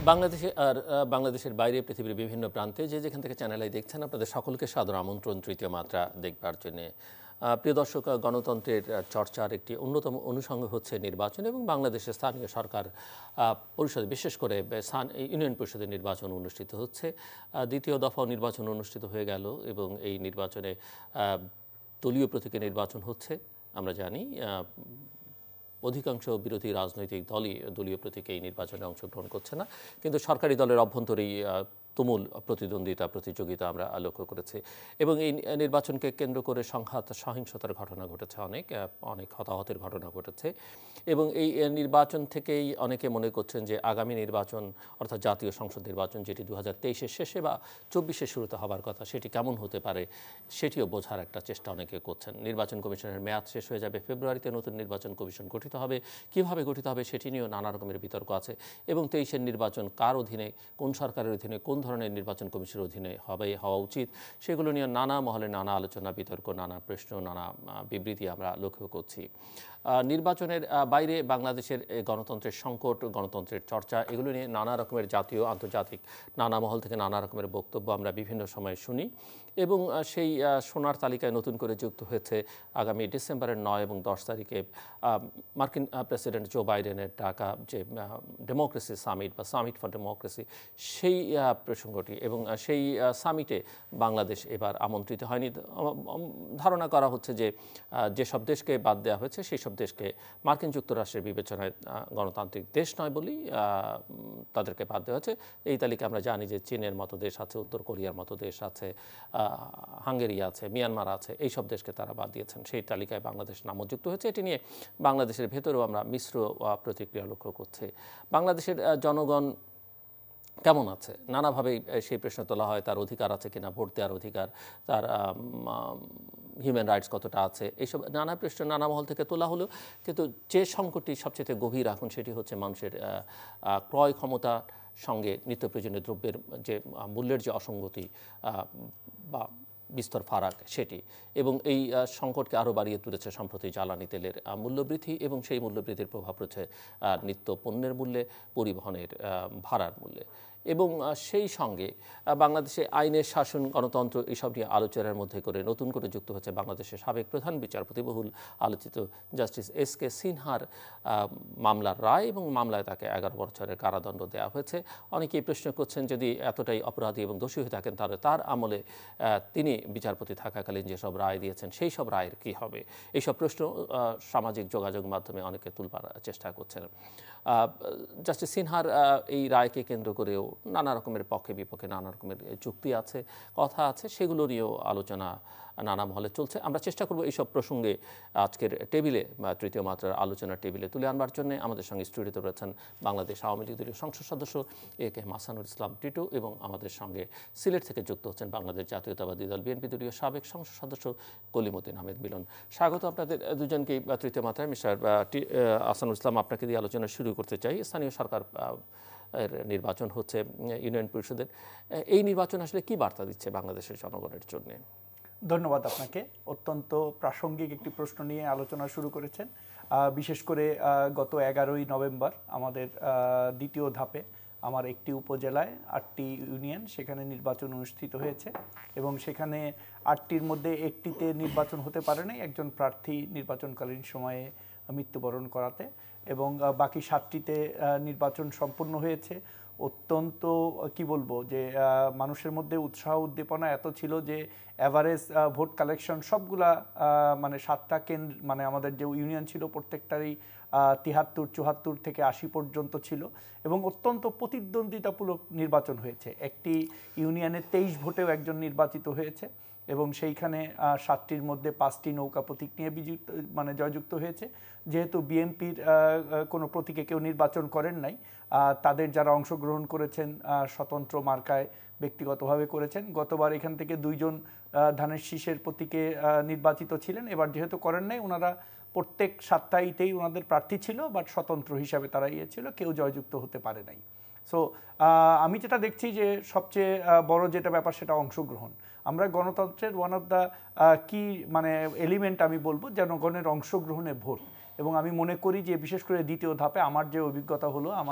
বাংলাদেশের বাইরে পৃথিবীর বিভিন্ন প্রান্তে যেখান থেকে চ্যানেলে দেখছেন আপনাদের সকলকে সাদর আমন্ত্রণ তৃতীয় মাত্রা দেখবার জন্য। প্রিয় দর্শক, গণতন্ত্রের চর্চার একটি অন্যতম অনুষঙ্গ হচ্ছে নির্বাচন এবং বাংলাদেশের স্থানীয় সরকার পরিষদে বিশেষ করে ইউনিয়ন পরিষদের নির্বাচন অনুষ্ঠিত হচ্ছে। দ্বিতীয় দফাও নির্বাচন অনুষ্ঠিত হয়ে গেল এবং এই নির্বাচনে দলীয় প্রতীকে নির্বাচন হচ্ছে। আমরা জানি অধিকাংশ বিরোধী রাজনৈতিক দলই দলীয় প্রতীকে এই নির্বাচনে অংশগ্রহণ করছে না, কিন্তু সরকারি দলের অভ্যন্তরেই তুমুল প্রতিদ্বন্দ্বিতা প্রতিযোগিতা আমরা লক্ষ্য করেছি এবং এই নির্বাচনকে কেন্দ্র করে সংঘাত সহিংসতার ঘটনা ঘটেছে, অনেক হতাহতের ঘটনা ঘটেছে এবং এই নির্বাচন থেকেই অনেকে মনে করছেন যে আগামী নির্বাচন অর্থাৎ জাতীয় সংসদ নির্বাচন যেটি 2023-এর শেষে বা 24-এর শুরুতে হবার কথা সেটি কেমন হতে পারে সেটিও বোঝার একটা চেষ্টা অনেকে করছেন। নির্বাচন কমিশনের মেয়াদ শেষ হয়ে যাবে ফেব্রুয়ারিতে, নতুন নির্বাচন কমিশন গঠিত হবে, কীভাবে গঠিত হবে সেটি নিয়েও নানা রকমের বিতর্ক আছে এবং 23-এর নির্বাচন কার অধীনে, কোন সরকারের অধীনে, কোন ধরনের নির্বাচন কমিশনের অধীনে হওয়া উচিত সেগুলো নিয়ে নানা মহলে নানা আলোচনা, বিতর্ক, নানা প্রশ্ন, নানা বিবৃতি আমরা লক্ষ্য করছি। নির্বাচনের বাইরে বাংলাদেশের গণতন্ত্রের সংকট, গণতন্ত্রের চর্চা এগুলো নিয়ে নানা রকমের জাতীয় আন্তর্জাতিক নানা মহল থেকে নানা রকমের বক্তব্য আমরা বিভিন্ন সময় শুনি এবং সেই শোনার তালিকায় নতুন করে যুক্ত হয়েছে আগামী ডিসেম্বরের 9 এবং 10 তারিখে মার্কিন প্রেসিডেন্ট জো বাইডেনের ডাকা যে ডেমোক্রেসি সামিট বা সামিট ফর ডেমোক্রেসি সেই প্রসঙ্গটি এবং সেই সামিটে বাংলাদেশ এবার আমন্ত্রিত হয়নি। ধারণা করা হচ্ছে যে যেসব দেশকে বাদ দেওয়া হয়েছে সেই সব দেশকে মার্কিন যুক্তরাষ্ট্রের বিবেচনায় গণতান্ত্রিক দেশ নয় বলেই তাদেরকে বাদ দেওয়া হয়েছে। এই তালিকা আমরা জানি যে চীনের মতো দেশ আছে, উত্তর কোরিয়ার মতো দেশ আছে, হাঙ্গেরি আছে, মিয়ানমার আছে, এই সব দেশকে তারা বাদ দিয়েছেন। সেই তালিকায় বাংলাদেশ নামও যুক্ত হয়েছে। এটি নিয়ে বাংলাদেশের ভেতরেও আমরা মিশ্র প্রতিক্রিয়া লক্ষ্য করছি। বাংলাদেশের জনগণ কেমন আছে নানাভাবেই সেই প্রশ্ন তোলা হয়, তার অধিকার আছে কিনা, ভোট দেওয়ার অধিকার, তার হিউম্যান রাইটস কতটা আছে, এইসব নানা প্রশ্ন নানা মহল থেকে তোলা হলো। কিন্তু যে সংকটটি সবচেয়ে গভীর এখন সেটি হচ্ছে মানুষের ক্রয় ক্ষমতার সঙ্গে নিত্য প্রয়োজনীয় দ্রব্যের যে মূল্যের যে অসঙ্গতি বা বিস্তর ফারাক সেটি, এবং এই সংকটকে আরও বাড়িয়ে তুলেছে সম্প্রতি জ্বালানি তেলের মূল্যবৃদ্ধি এবং সেই মূল্যবৃদ্ধির প্রভাব রয়েছে নিত্য পণ্যের মূল্যে, পরিবহনের ভাড়ার মূল্যে এবং সেই সঙ্গে বাংলাদেশে আইনের শাসন, গণতন্ত্র এসব নিয়ে আলোচনার মধ্যে করে নতুন করে যুক্ত হচ্ছে বাংলাদেশের সাবেক প্রধান বিচারপতি বহুল আলোচিত জাস্টিস এস.কে. সিনহার মামলার রায় এবং মামলায় তাকে 11 বছরের কারাদণ্ড দেওয়া হয়েছে। অনেকেই প্রশ্ন করছেন যদি এতটাই অপরাধী এবং দোষী হয়ে থাকেন তাহলে তার আমলে তিনি বিচারপতি থাকাকালীন যেসব রায় দিয়েছেন সেই সব রায়ের কী হবে, এইসব প্রশ্ন সামাজিক যোগাযোগ মাধ্যমে অনেকে তুলবার চেষ্টা করছেন। জাস্টিস সিনহার এই রায়কে কেন্দ্র করেও নানা রকমের পক্ষে বিপক্ষে নানা রকমের যুক্তি আছে, কথা আছে, সেগুলো নিয়েও আলোচনা নানা মহলে চলছে। আমরা চেষ্টা করব এইসব প্রসঙ্গে আজকের টেবিলে বা তৃতীয় মাত্রার আলোচনার টেবিলে তুলে আনবার জন্য। আমাদের সঙ্গে স্টুডিওতে রয়েছেন বাংলাদেশ আওয়ামী লীগ দলীয় সংসদ সদস্য এ.কে. হাসানুল ইসলাম টিটু এবং আমাদের সঙ্গে সিলেট থেকে যুক্ত হচ্ছেন বাংলাদেশ জাতীয়তাবাদী দল বিএনপি দলীয় সাবেক সংসদ সদস্য কলিমুদ্দিন আহমেদ মিলন। স্বাগত আপনাদের দুজনকেই তৃতীয় মাত্রায়। মিস্টার হাসানুল ইসলাম, আপনাকে দিয়ে আলোচনা শুরু করতে চাই। স্থানীয় সরকার নির্বাচন হচ্ছে ইউনিয়ন পরিষদের, এই নির্বাচন আসলে কি বার্তা দিচ্ছে বাংলাদেশের জনগণের জন্য? ধন্যবাদ আপনাকে। অত্যন্ত প্রাসঙ্গিক একটি প্রশ্ন নিয়ে আলোচনা শুরু করেছেন। বিশেষ করে গত 11ই নভেম্বর আমাদের দ্বিতীয় ধাপে আমার একটি উপজেলায় 8টি ইউনিয়ন সেখানে নির্বাচন অনুষ্ঠিত হয়েছে এবং সেখানে 8টির মধ্যে একটিতে নির্বাচন হতে পারে নাই একজন প্রার্থী নির্বাচনকালীন সময়ে মৃত্যুবরণ করাতে, এবং বাকি 7টিতে নির্বাচন সম্পূর্ণ হয়েছে। অত্যন্ত কি বলবো যে মানুষের মধ্যে উৎসাহ উদ্দীপনা এত ছিল যে অ্যাভারেজ ভোট কালেকশন সবগুলা মানে 7টা কেন্দ্র মানে আমাদের যে ইউনিয়ন ছিল প্রত্যেকটারই 73, 74 থেকে 80 পর্যন্ত ছিল এবং অত্যন্ত প্রতিদ্বন্দ্বিতামূলক নির্বাচন হয়েছে। একটি ইউনিয়নে 23 ভোটেও একজন নির্বাচিত হয়েছে এবং সেইখানে 7টির মধ্যে 5টি নৌকা প্রতীক নিয়ে জয়যুক্ত হয়েছে। যেহেতু বিএনপির কোনো প্রতীকে কেউ নির্বাচন করেন নাই, তাদের যারা অংশগ্রহণ করেছেন স্বতন্ত্র মার্কায় ব্যক্তিগতভাবে করেছেন। গতবার এখান থেকে 2 জন ধানের শীষের প্রতীকে নির্বাচিত ছিলেন, এবার যেহেতু করেন নাই ওনারা প্রত্যেক 7টাইতেই ওনাদের প্রার্থী ছিল, বাট স্বতন্ত্র হিসাবে তারা ছিল, কেউ জয়যুক্ত হতে পারে নাই। সো আমি যেটা দেখছি যে সবচেয়ে বড় যেটা ব্যাপার সেটা অংশগ্রহণ। আমরা গণতন্ত্রের one of the key element আমি বলবো জনগণের অংশগ্রহণে ভোট, এবং আমি মনে করি যে বিশেষ করে দ্বিতীয় ধাপে আমার যে অভিজ্ঞতা হলো আমার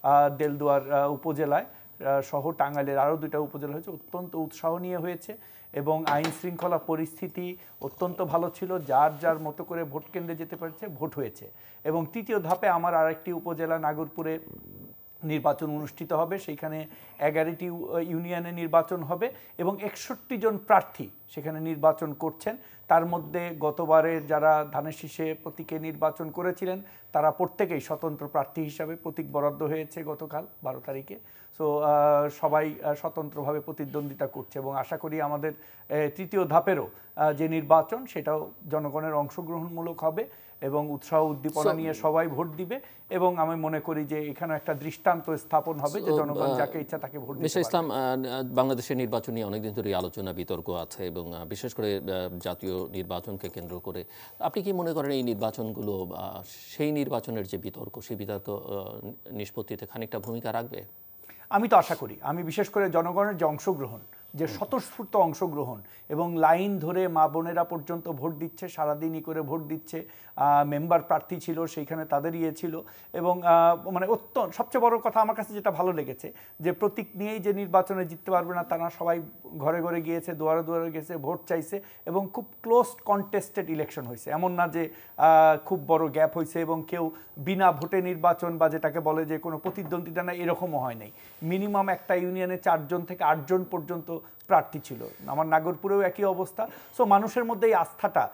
দেলদুয়ার উপজেলায় সহ টাঙ্গাইলের আরও 2টা উপজেলা হয়েছে, অত্যন্ত উৎসাহ নিয়ে হয়েছে এবং আইন শৃঙ্খলা পরিস্থিতি অত্যন্ত ভালো ছিল। যার যার মতো করে ভোট কেন্দ্রে যেতে পারছে, ভোট হয়েছে। এবং তৃতীয় ধাপে আমার আরেকটি উপজেলা নাগরপুরে নির্বাচন অনুষ্ঠিত হবে, সেইখানে 11টি ইউনিয়নে নির্বাচন হবে এবং 61 জন প্রার্থী সেখানে নির্বাচন করছেন। তার মধ্যে গতবারের যারা ধানের শীষে প্রতীকে নির্বাচন করেছিলেন তারা প্রত্যেকেই স্বতন্ত্র প্রার্থী হিসাবে প্রতীক বরাদ্দ হয়েছে গতকাল 12 তারিখে। সো সবাই স্বতন্ত্রভাবে প্রতিদ্বন্দ্বিতা করছে এবং আশা করি আমাদের তৃতীয় ধাপেরও যে নির্বাচন সেটাও জনগণের অংশগ্রহণমূলক হবে এবং উৎসাহ উদ্দীপনা নিয়ে সবাই ভোট দিবে এবং আমি মনে করি যে এখানে একটা দৃষ্টান্ত স্থাপন হবে যে জনগণ যাকে ইচ্ছা তাকে ভোট দিতে পারবে। ইসলাম, বাংলাদেশের নির্বাচন নিয়ে অনেকদিন ধরে আলোচনা বিতর্ক আছে এবং বিশেষ করে জাতীয় নির্বাচনকে কেন্দ্র করে আপনি কি মনে করেন এই নির্বাচনগুলো সেই নির্বাচনের যে বিতর্ক সেই বিতর্ক নিষ্পত্তিতে খানিকটা ভূমিকা রাখবে? আমি তো আশা করি, আমি বিশেষ করে জনগণের যে অংশগ্রহণ, যে স্বতঃস্ফূর্ত অংশগ্রহণ এবং লাইন ধরে মা বোনেরা পর্যন্ত ভোট দিচ্ছে, সারাদিনই করে ভোট দিচ্ছে, মেম্বার প্রার্থী ছিল সেইখানে তাদের ইয়ে ছিল এবং মানে সবচেয়ে বড় কথা আমার কাছে যেটা ভালো লেগেছে যে প্রতীক নিয়েই যে নির্বাচনে জিততে পারবে না তারা সবাই ঘরে ঘরে গিয়েছে, দুয়ারে দুয়ারে গেছে, ভোট চাইছে এবং খুব ক্লোজ কন্টেস্টেড ইলেকশন হয়েছে। এমন না যে খুব বড় গ্যাপ হয়েছে এবং কেউ বিনা ভোটে নির্বাচন বা যেটাকে বলে যে কোনো প্রতিদ্বন্দ্বিতা না, এরকমও হয় নাই। মিনিমাম একটা ইউনিয়নে 4 জন থেকে 8 জন পর্যন্ত প্রার্থী ছিল। আমার নাগরপুরেও একই অবস্থা। সো মানুষের মধ্যে এই আস্থাটা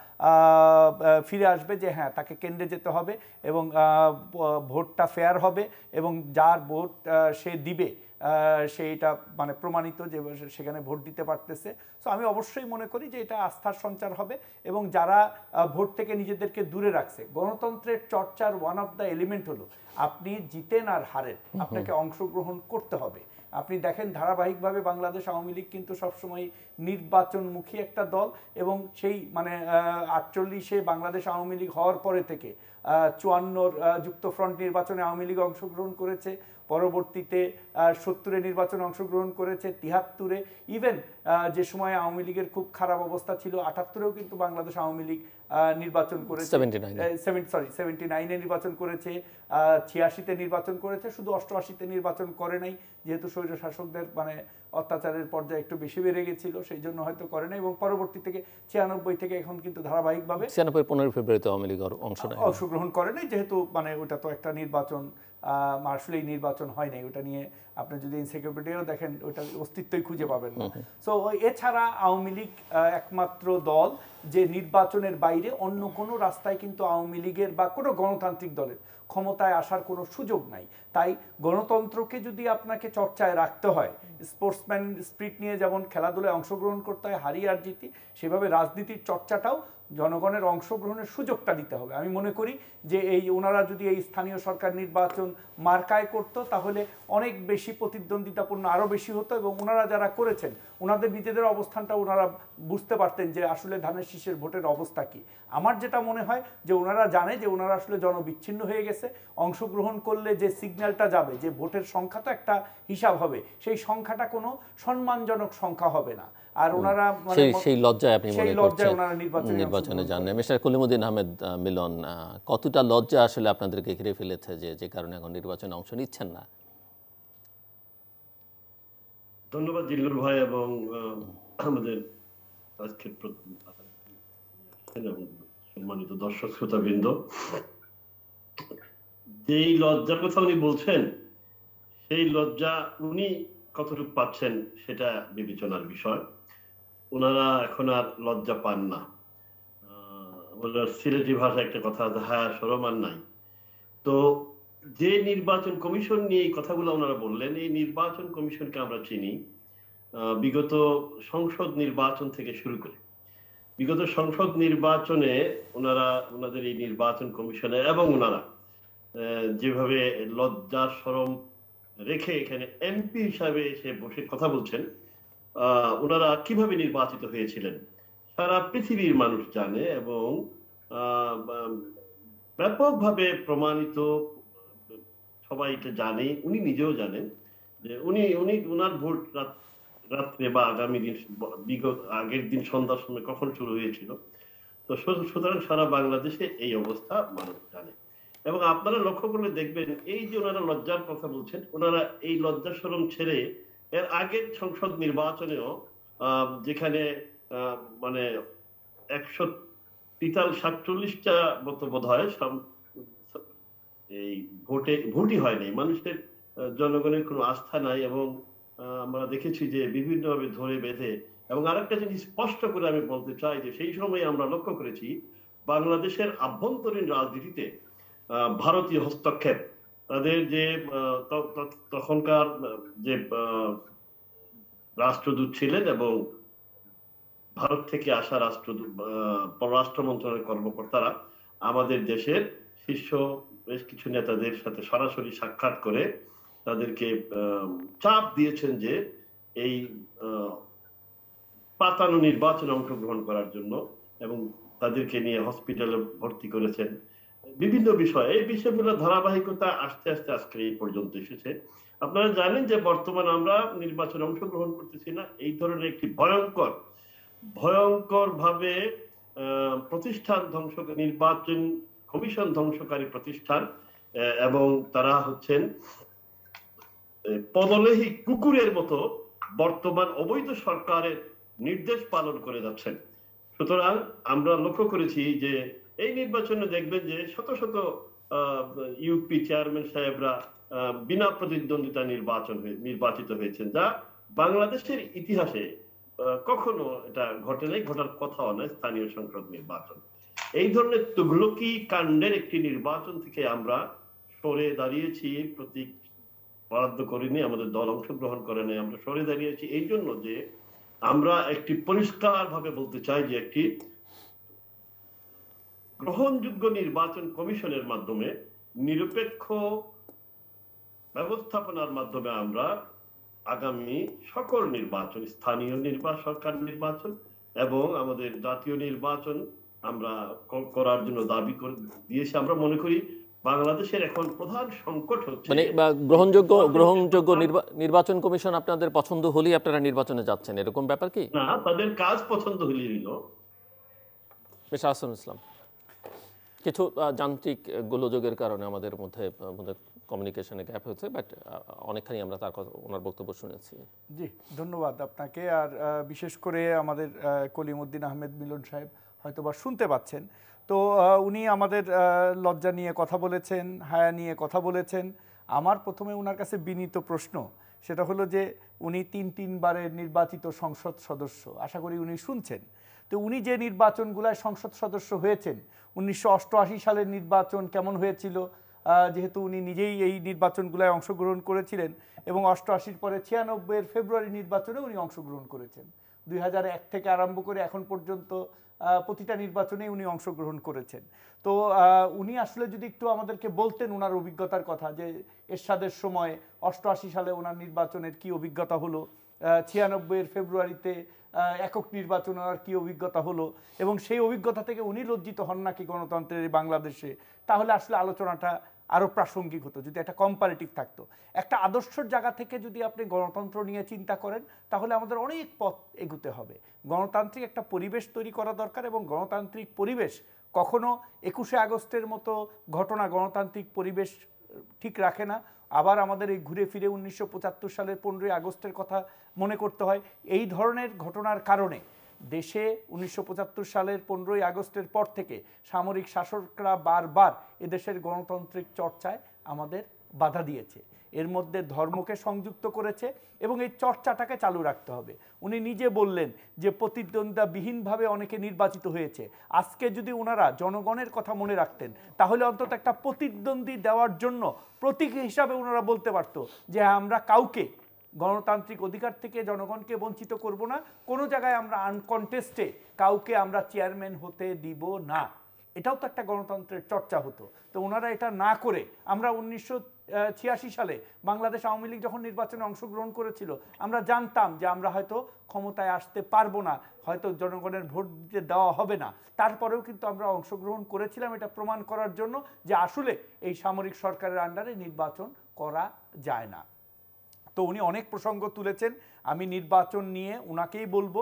ফিরে আসবে যে হ্যাঁ তাকে কেন্দ্রে যেতে হবে এবং ভোটটা ফেয়ার হবে এবং যার ভোট সে দিবে সেইটা মানে প্রমাণিত যে সেখানে ভোট দিতে পারতেছে। সো আমি অবশ্যই মনে করি যে এটা আস্থার সঞ্চার হবে এবং যারা ভোট থেকে নিজেদেরকে দূরে রাখছে, গণতন্ত্রের চর্চার ওয়ান অফ দ্য এলিমেন্ট হলো আপনি জিতেন আর হারেন আপনাকে অংশগ্রহণ করতে হবে। আপনি দেখেন ধারাবাহিকভাবে বাংলাদেশ আওয়ামী লীগ কিন্তু সবসময় নির্বাচনমুখী একটা দল এবং সেই মানে 48-এ বাংলাদেশ আওয়ামী লীগ হওয়ার পরে থেকে 54-র যুক্তফ্রন্ট নির্বাচনে আওয়ামী লীগ অংশগ্রহণ করেছে, পরবর্তীতে 70-এ নির্বাচনে অংশগ্রহণ করেছে, 73-এ, ইভেন যে সময় আওয়ামী লীগের খুব খারাপ অবস্থা ছিল 78-এও কিন্তু বাংলাদেশ আওয়ামী লীগ নির্বাচন করেছে, 79-এ নির্বাচন করেছে, 86-তে নির্বাচন করেছে, শুধু 88-তে নির্বাচন করে নাই যেহেতু স্বৈর শাসকদের মানে অত্যাচারের পর্যায়ে একটু বেশি বেড়ে গেছিল সেই জন্য হয়তো করে নাই এবং পরবর্তী থেকে 96 থেকে এখন কিন্তু ধারাবাহিকভাবে 15 ফেব্রুয়ারিতে আওয়ামী লীগ অংশগ্রহণ করে নাই যেহেতু মানে ওটা তো একটা নির্বাচন আসলেই নির্বাচন হয় নাই। ওটা নিয়ে আপনি যদি এনসাইক্লোপিডিয়াও দেখেন ওটার অস্তিত্বই খুঁজে পাবেন না। সো এছাড়া আওয়ামী লীগ একমাত্র দল যে নির্বাচনের বাইরে অন্য কোনো রাস্তায় কিন্তু আওয়ামী লীগের বা কোনো গণতান্ত্রিক দলের ক্ষমতায় আসার কোনো সুযোগ নাই। তাই গণতন্ত্রকে যদি আপনাকে চর্চায় রাখতে হয়, স্পোর্টসম্যান স্পিরিট নিয়ে যেমন খেলাধুলায় অংশগ্রহণ করতে হয় হারি আর জিতি, সেভাবে রাজনীতির চর্চাটাও জনগণের অংশগ্রহণের সুযোগটা দিতে হবে। আমি মনে করি যে ওনারা যদি এই স্থানীয় সরকার নির্বাচন মার্কায় করত তাহলে অনেক বেশি প্রতিদ্বন্দ্বিতাপূর্ণ আরও বেশি হতো এবং ওনারা যারা করেছেন ওনাদের নিজেদের অবস্থানটা ওনারা বুঝতে পারতেন যে আসলে ধানের শীষের ভোটের অবস্থা কি। আমার যেটা মনে হয় যে ওনারা জানে যে ওনারা আসলে জনবিচ্ছিন্ন হয়ে গেছে, অংশগ্রহণ করলে যে সিগন্যালটা যাবে যে ভোটের সংখ্যা তো একটা হিসাব হবে, সেই সংখ্যাটা কোনো সম্মানজনক সংখ্যা হবে না। আর ওনারা সেই লজ্জায় আপনি মনে করছেন ওনারা নির্বাচনে যান না। মিস্টার কলিমুদ্দিন আহমেদ মিলন, কতটা লজ্জা আসলে আপনাদেরকে ঘিরে ফেলেছে যে কারণে এখন নির্বাচনে অংশ নিচ্ছেন না? ধন্যবাদ জিল্লুর ভাই এবং আমাদের আজকের সম্মানিত দর্শক শ্রোতাবৃন্দ। যেই লজ্জার কথা উনি বলছেন সেই লজ্জা উনি কতটুকু পাচ্ছেন সেটা বিবেচনার বিষয়। ওনারা এখন আর লজ্জা পান না। সিলেটি ভাষায় একটা কথা আছে, হ্যাঁ শরম আর নাই। তো যে নির্বাচন কমিশন নিয়ে এই কথাগুলো ওনারা বললেন, এই নির্বাচন কমিশনকে আমরা চিনি বিগত সংসদ নির্বাচন থেকে শুরু করে। বিগত সংসদ নির্বাচনে ওনাদের এই নির্বাচন কমিশনে এবং ওনারা যেভাবে লজ্জার শরম রেখে এখানে এমপি হিসাবে এসে বসে কথা বলছেন, ওনারা কিভাবে নির্বাচিত হয়েছিলেন সারা পৃথিবীর মানুষ জানে এবং ব্যাপকভাবে প্রমাণিত, সবাই এটা জানে, উনি নিজেও জানেন যে উনার ভোট রাত্রে বা আগামী দিন আগের দিন সন্ধ্যার সময় কখন শুরু হয়েছিল। তো সুতরাং সারা বাংলাদেশে এই অবস্থা মানুষ জানে। এবং আপনারা লক্ষ্য করলে দেখবেন এই যে ওনারা লজ্জার কথা বলছেন, ওনারা এই লজ্জা শরম ছেড়ে এর আগের সংসদ নির্বাচনেও যেখানে মানে 147টা মতো বোধ হয় এই ভোটই হয়নি, মানুষের জনগণের কোনো আস্থা নাই, এবং আমরা দেখেছি যে বিভিন্নভাবে ধরে বেঁধে। এবং আরেকটা জিনিস স্পষ্ট করে আমি বলতে চাই যে সেই সময় আমরা লক্ষ্য করেছি বাংলাদেশের আভ্যন্তরীণ রাজনীতিতে ভারতীয় হস্তক্ষেপ, তাদের যে তখনকার যে রাষ্ট্রদূত ছিলেন এবং ভারত থেকে আসা পররাষ্ট্র মন্ত্রণালয়ের কর্মকর্তারা আমাদের দেশের শীর্ষ বেশ কিছু নেতাদের সাথে সরাসরি সাক্ষাৎ করে তাদেরকে চাপ দিয়েছেন যে এই পাতানো নির্বাচনে অংশগ্রহণ করার জন্য, এবং তাদেরকে নিয়ে হসপিটালে ভর্তি করেছেন। বিভিন্ন বিষয়, এই বিষয়গুলো ধারাবাহিকতা আস্তে আস্তে আজকে এই পর্যন্ত এসেছে। আপনারা জানেন যে বর্তমানে আমরা নির্বাচনে অংশগ্রহণ করতেছি না, এই ধরনের একটি ভয়ঙ্কর ভাবে প্রতিষ্ঠান ধ্বংস, নির্বাচন কমিশন ধ্বংসকারী প্রতিষ্ঠান, এবং তারা হচ্ছেন পদলেহী কুকুরের মতো বর্তমান অবৈধ সরকারের নির্দেশ পালন করে যাচ্ছেন। সুতরাং আমরা লক্ষ্য করেছি যে এই নির্বাচনে দেখবেন যে শত শত ইউপি চেয়ারম্যান সাহেবরা বিনা প্রতিদ্বন্দ্বিতা নির্বাচিত হয়েছেন, যা বাংলাদেশের ইতিহাসে কখনো এটা ঘটে নাই, ঘটার কথাও নয়। স্থানীয় সংসদ নির্বাচন এই ধরনের তুগলকি কাণ্ডের একটি নির্বাচন থেকে আমরা সরে দাঁড়িয়েছি, প্রতীক বরাদ্দ করিনি, আমাদের দল অংশগ্রহণ করে নাই, আমরা সরে দাঁড়িয়েছি এই জন্য যে আমরা একটি পরিষ্কার ভাবে বলতে চাই যে একটি গ্রহণযোগ্য নির্বাচন কমিশনের মাধ্যমে, নিরপেক্ষ ব্যবস্থাপনার মাধ্যমে আমরা আগামী সকল নির্বাচন, স্থানীয় নির্বাচন, সরকার নির্বাচন এবং আমাদের জাতীয় নির্বাচন আমরা করার জন্য দাবি করে দিয়েছি। আমরা মনে করি বাংলাদেশের এখন প্রধান সংকট হচ্ছে মানে গ্রহণযোগ্য নির্বাচন কমিশন আপনাদের পছন্দ হলেই আপনারা নির্বাচনে যাচ্ছেন, এরকম ব্যাপার কি না? তাদের কাজ পছন্দ হলেই হলো। মিস্টার আহসানুল ইসলাম, কিছু যান্ত্রিক গোলযোগের কারণে আমাদের মধ্যে কমিউনিকেশনে গ্যাপ হয়েছে, বাট অনেকখানি আমরা তার কথা, ওনার বক্তব্য শুনেছি। জি, ধন্যবাদ আপনাকে। আর বিশেষ করে আমাদের কলিমউদ্দিন আহমেদ মিলন সাহেব হয়তোবা শুনতে পাচ্ছেন, তো উনি আমাদের লজ্জা নিয়ে কথা বলেছেন, হায়া নিয়ে কথা বলেছেন। আমার প্রথমে ওনার কাছে বিনীত প্রশ্ন, সেটা হলো যে উনি তিনবারের নির্বাচিত সংসদ সদস্য, আশা করি উনি শুনছেন। তো উনি যে নির্বাচনগুলোয় সংসদ সদস্য হয়েছেন, 1988 সালের নির্বাচন কেমন হয়েছিল, যেহেতু উনি নিজেই এই নির্বাচনগুলোয় অংশগ্রহণ করেছিলেন, এবং 88 পরে 96-এর ফেব্রুয়ারি নির্বাচনে উনি অংশগ্রহণ করেছেন। 2001 থেকে আরম্ভ করে এখন পর্যন্ত প্রতিটা নির্বাচনে উনি অংশগ্রহণ করেছেন। তো উনি আসলে যদি একটু আমাদেরকে বলতেন ওনার অভিজ্ঞতার কথা, যে এরশাদের সময় 88 সালে ওনার নির্বাচনের কি অভিজ্ঞতা হলো, 96-এর ফেব্রুয়ারিতে একক নির্বাচন আর কি অভিজ্ঞতা হলো, এবং সেই অভিজ্ঞতা থেকে উনি লজ্জিত হন নাকি গণতন্ত্রের বাংলাদেশে, তাহলে আসলে আলোচনাটা আরও প্রাসঙ্গিক হতো যদি একটা কম্পারেটিভ থাকতো। একটা আদর্শের জায়গা থেকে যদি আপনি গণতন্ত্র নিয়ে চিন্তা করেন, তাহলে আমাদের অনেক পথ এগুতে হবে। গণতান্ত্রিক একটা পরিবেশ তৈরি করা দরকার, এবং গণতান্ত্রিক পরিবেশ কখনো 21শে আগস্টের মতো ঘটনা গণতান্ত্রিক পরিবেশ ঠিক রাখে না। আবার আমাদের এই ঘুরে ফিরে 1975 সালের 15ই আগস্টের কথা মনে করতে হয়। এই ধরনের ঘটনার কারণে দেশে 1975 সালের 15ই আগস্টের পর থেকে সামরিক শাসকরা বারবার এদেশের গণতান্ত্রিক চর্চায় আমাদের বাধা দিয়েছে, এর মধ্যে ধর্মকে সংযুক্ত করেছে, এবং এই চর্চাটাকে চালু রাখতে হবে। উনি নিজে বললেন যে প্রতিদ্বন্দ্বিতাবিহীনভাবে অনেকে নির্বাচিত হয়েছে। আজকে যদি ওনারা জনগণের কথা মনে রাখতেন, তাহলে অন্তত একটা প্রতিদ্বন্দ্বী দেওয়ার জন্য প্রতীক হিসাবে ওনারা বলতে পারতো যে আমরা কাউকে গণতান্ত্রিক অধিকার থেকে জনগণকে বঞ্চিত করব না, কোনো জায়গায় আমরা আনকন্টেস্টে কাউকে আমরা চেয়ারম্যান হতে দিব না। এটাও তো একটা গণতন্ত্রের চর্চা হতো। তো ওনারা এটা না করে, আমরা 1986 সালে বাংলাদেশ আওয়ামী লীগ যখন নির্বাচনে অংশগ্রহণ করেছিল, আমরা জানতাম যে আমরা হয়তো ক্ষমতায় আসতে পারবো না, হয়তো জনগণের ভোট দিতে দেওয়া হবে না, তারপরেও কিন্তু আমরা অংশগ্রহণ করেছিলাম এটা প্রমাণ করার জন্য যে আসলে এই সামরিক সরকারের আন্ডারে নির্বাচন করা যায় না। তো উনি অনেক প্রসঙ্গ তুলেছেন, আমি নির্বাচন নিয়ে উনাকেই বলবো।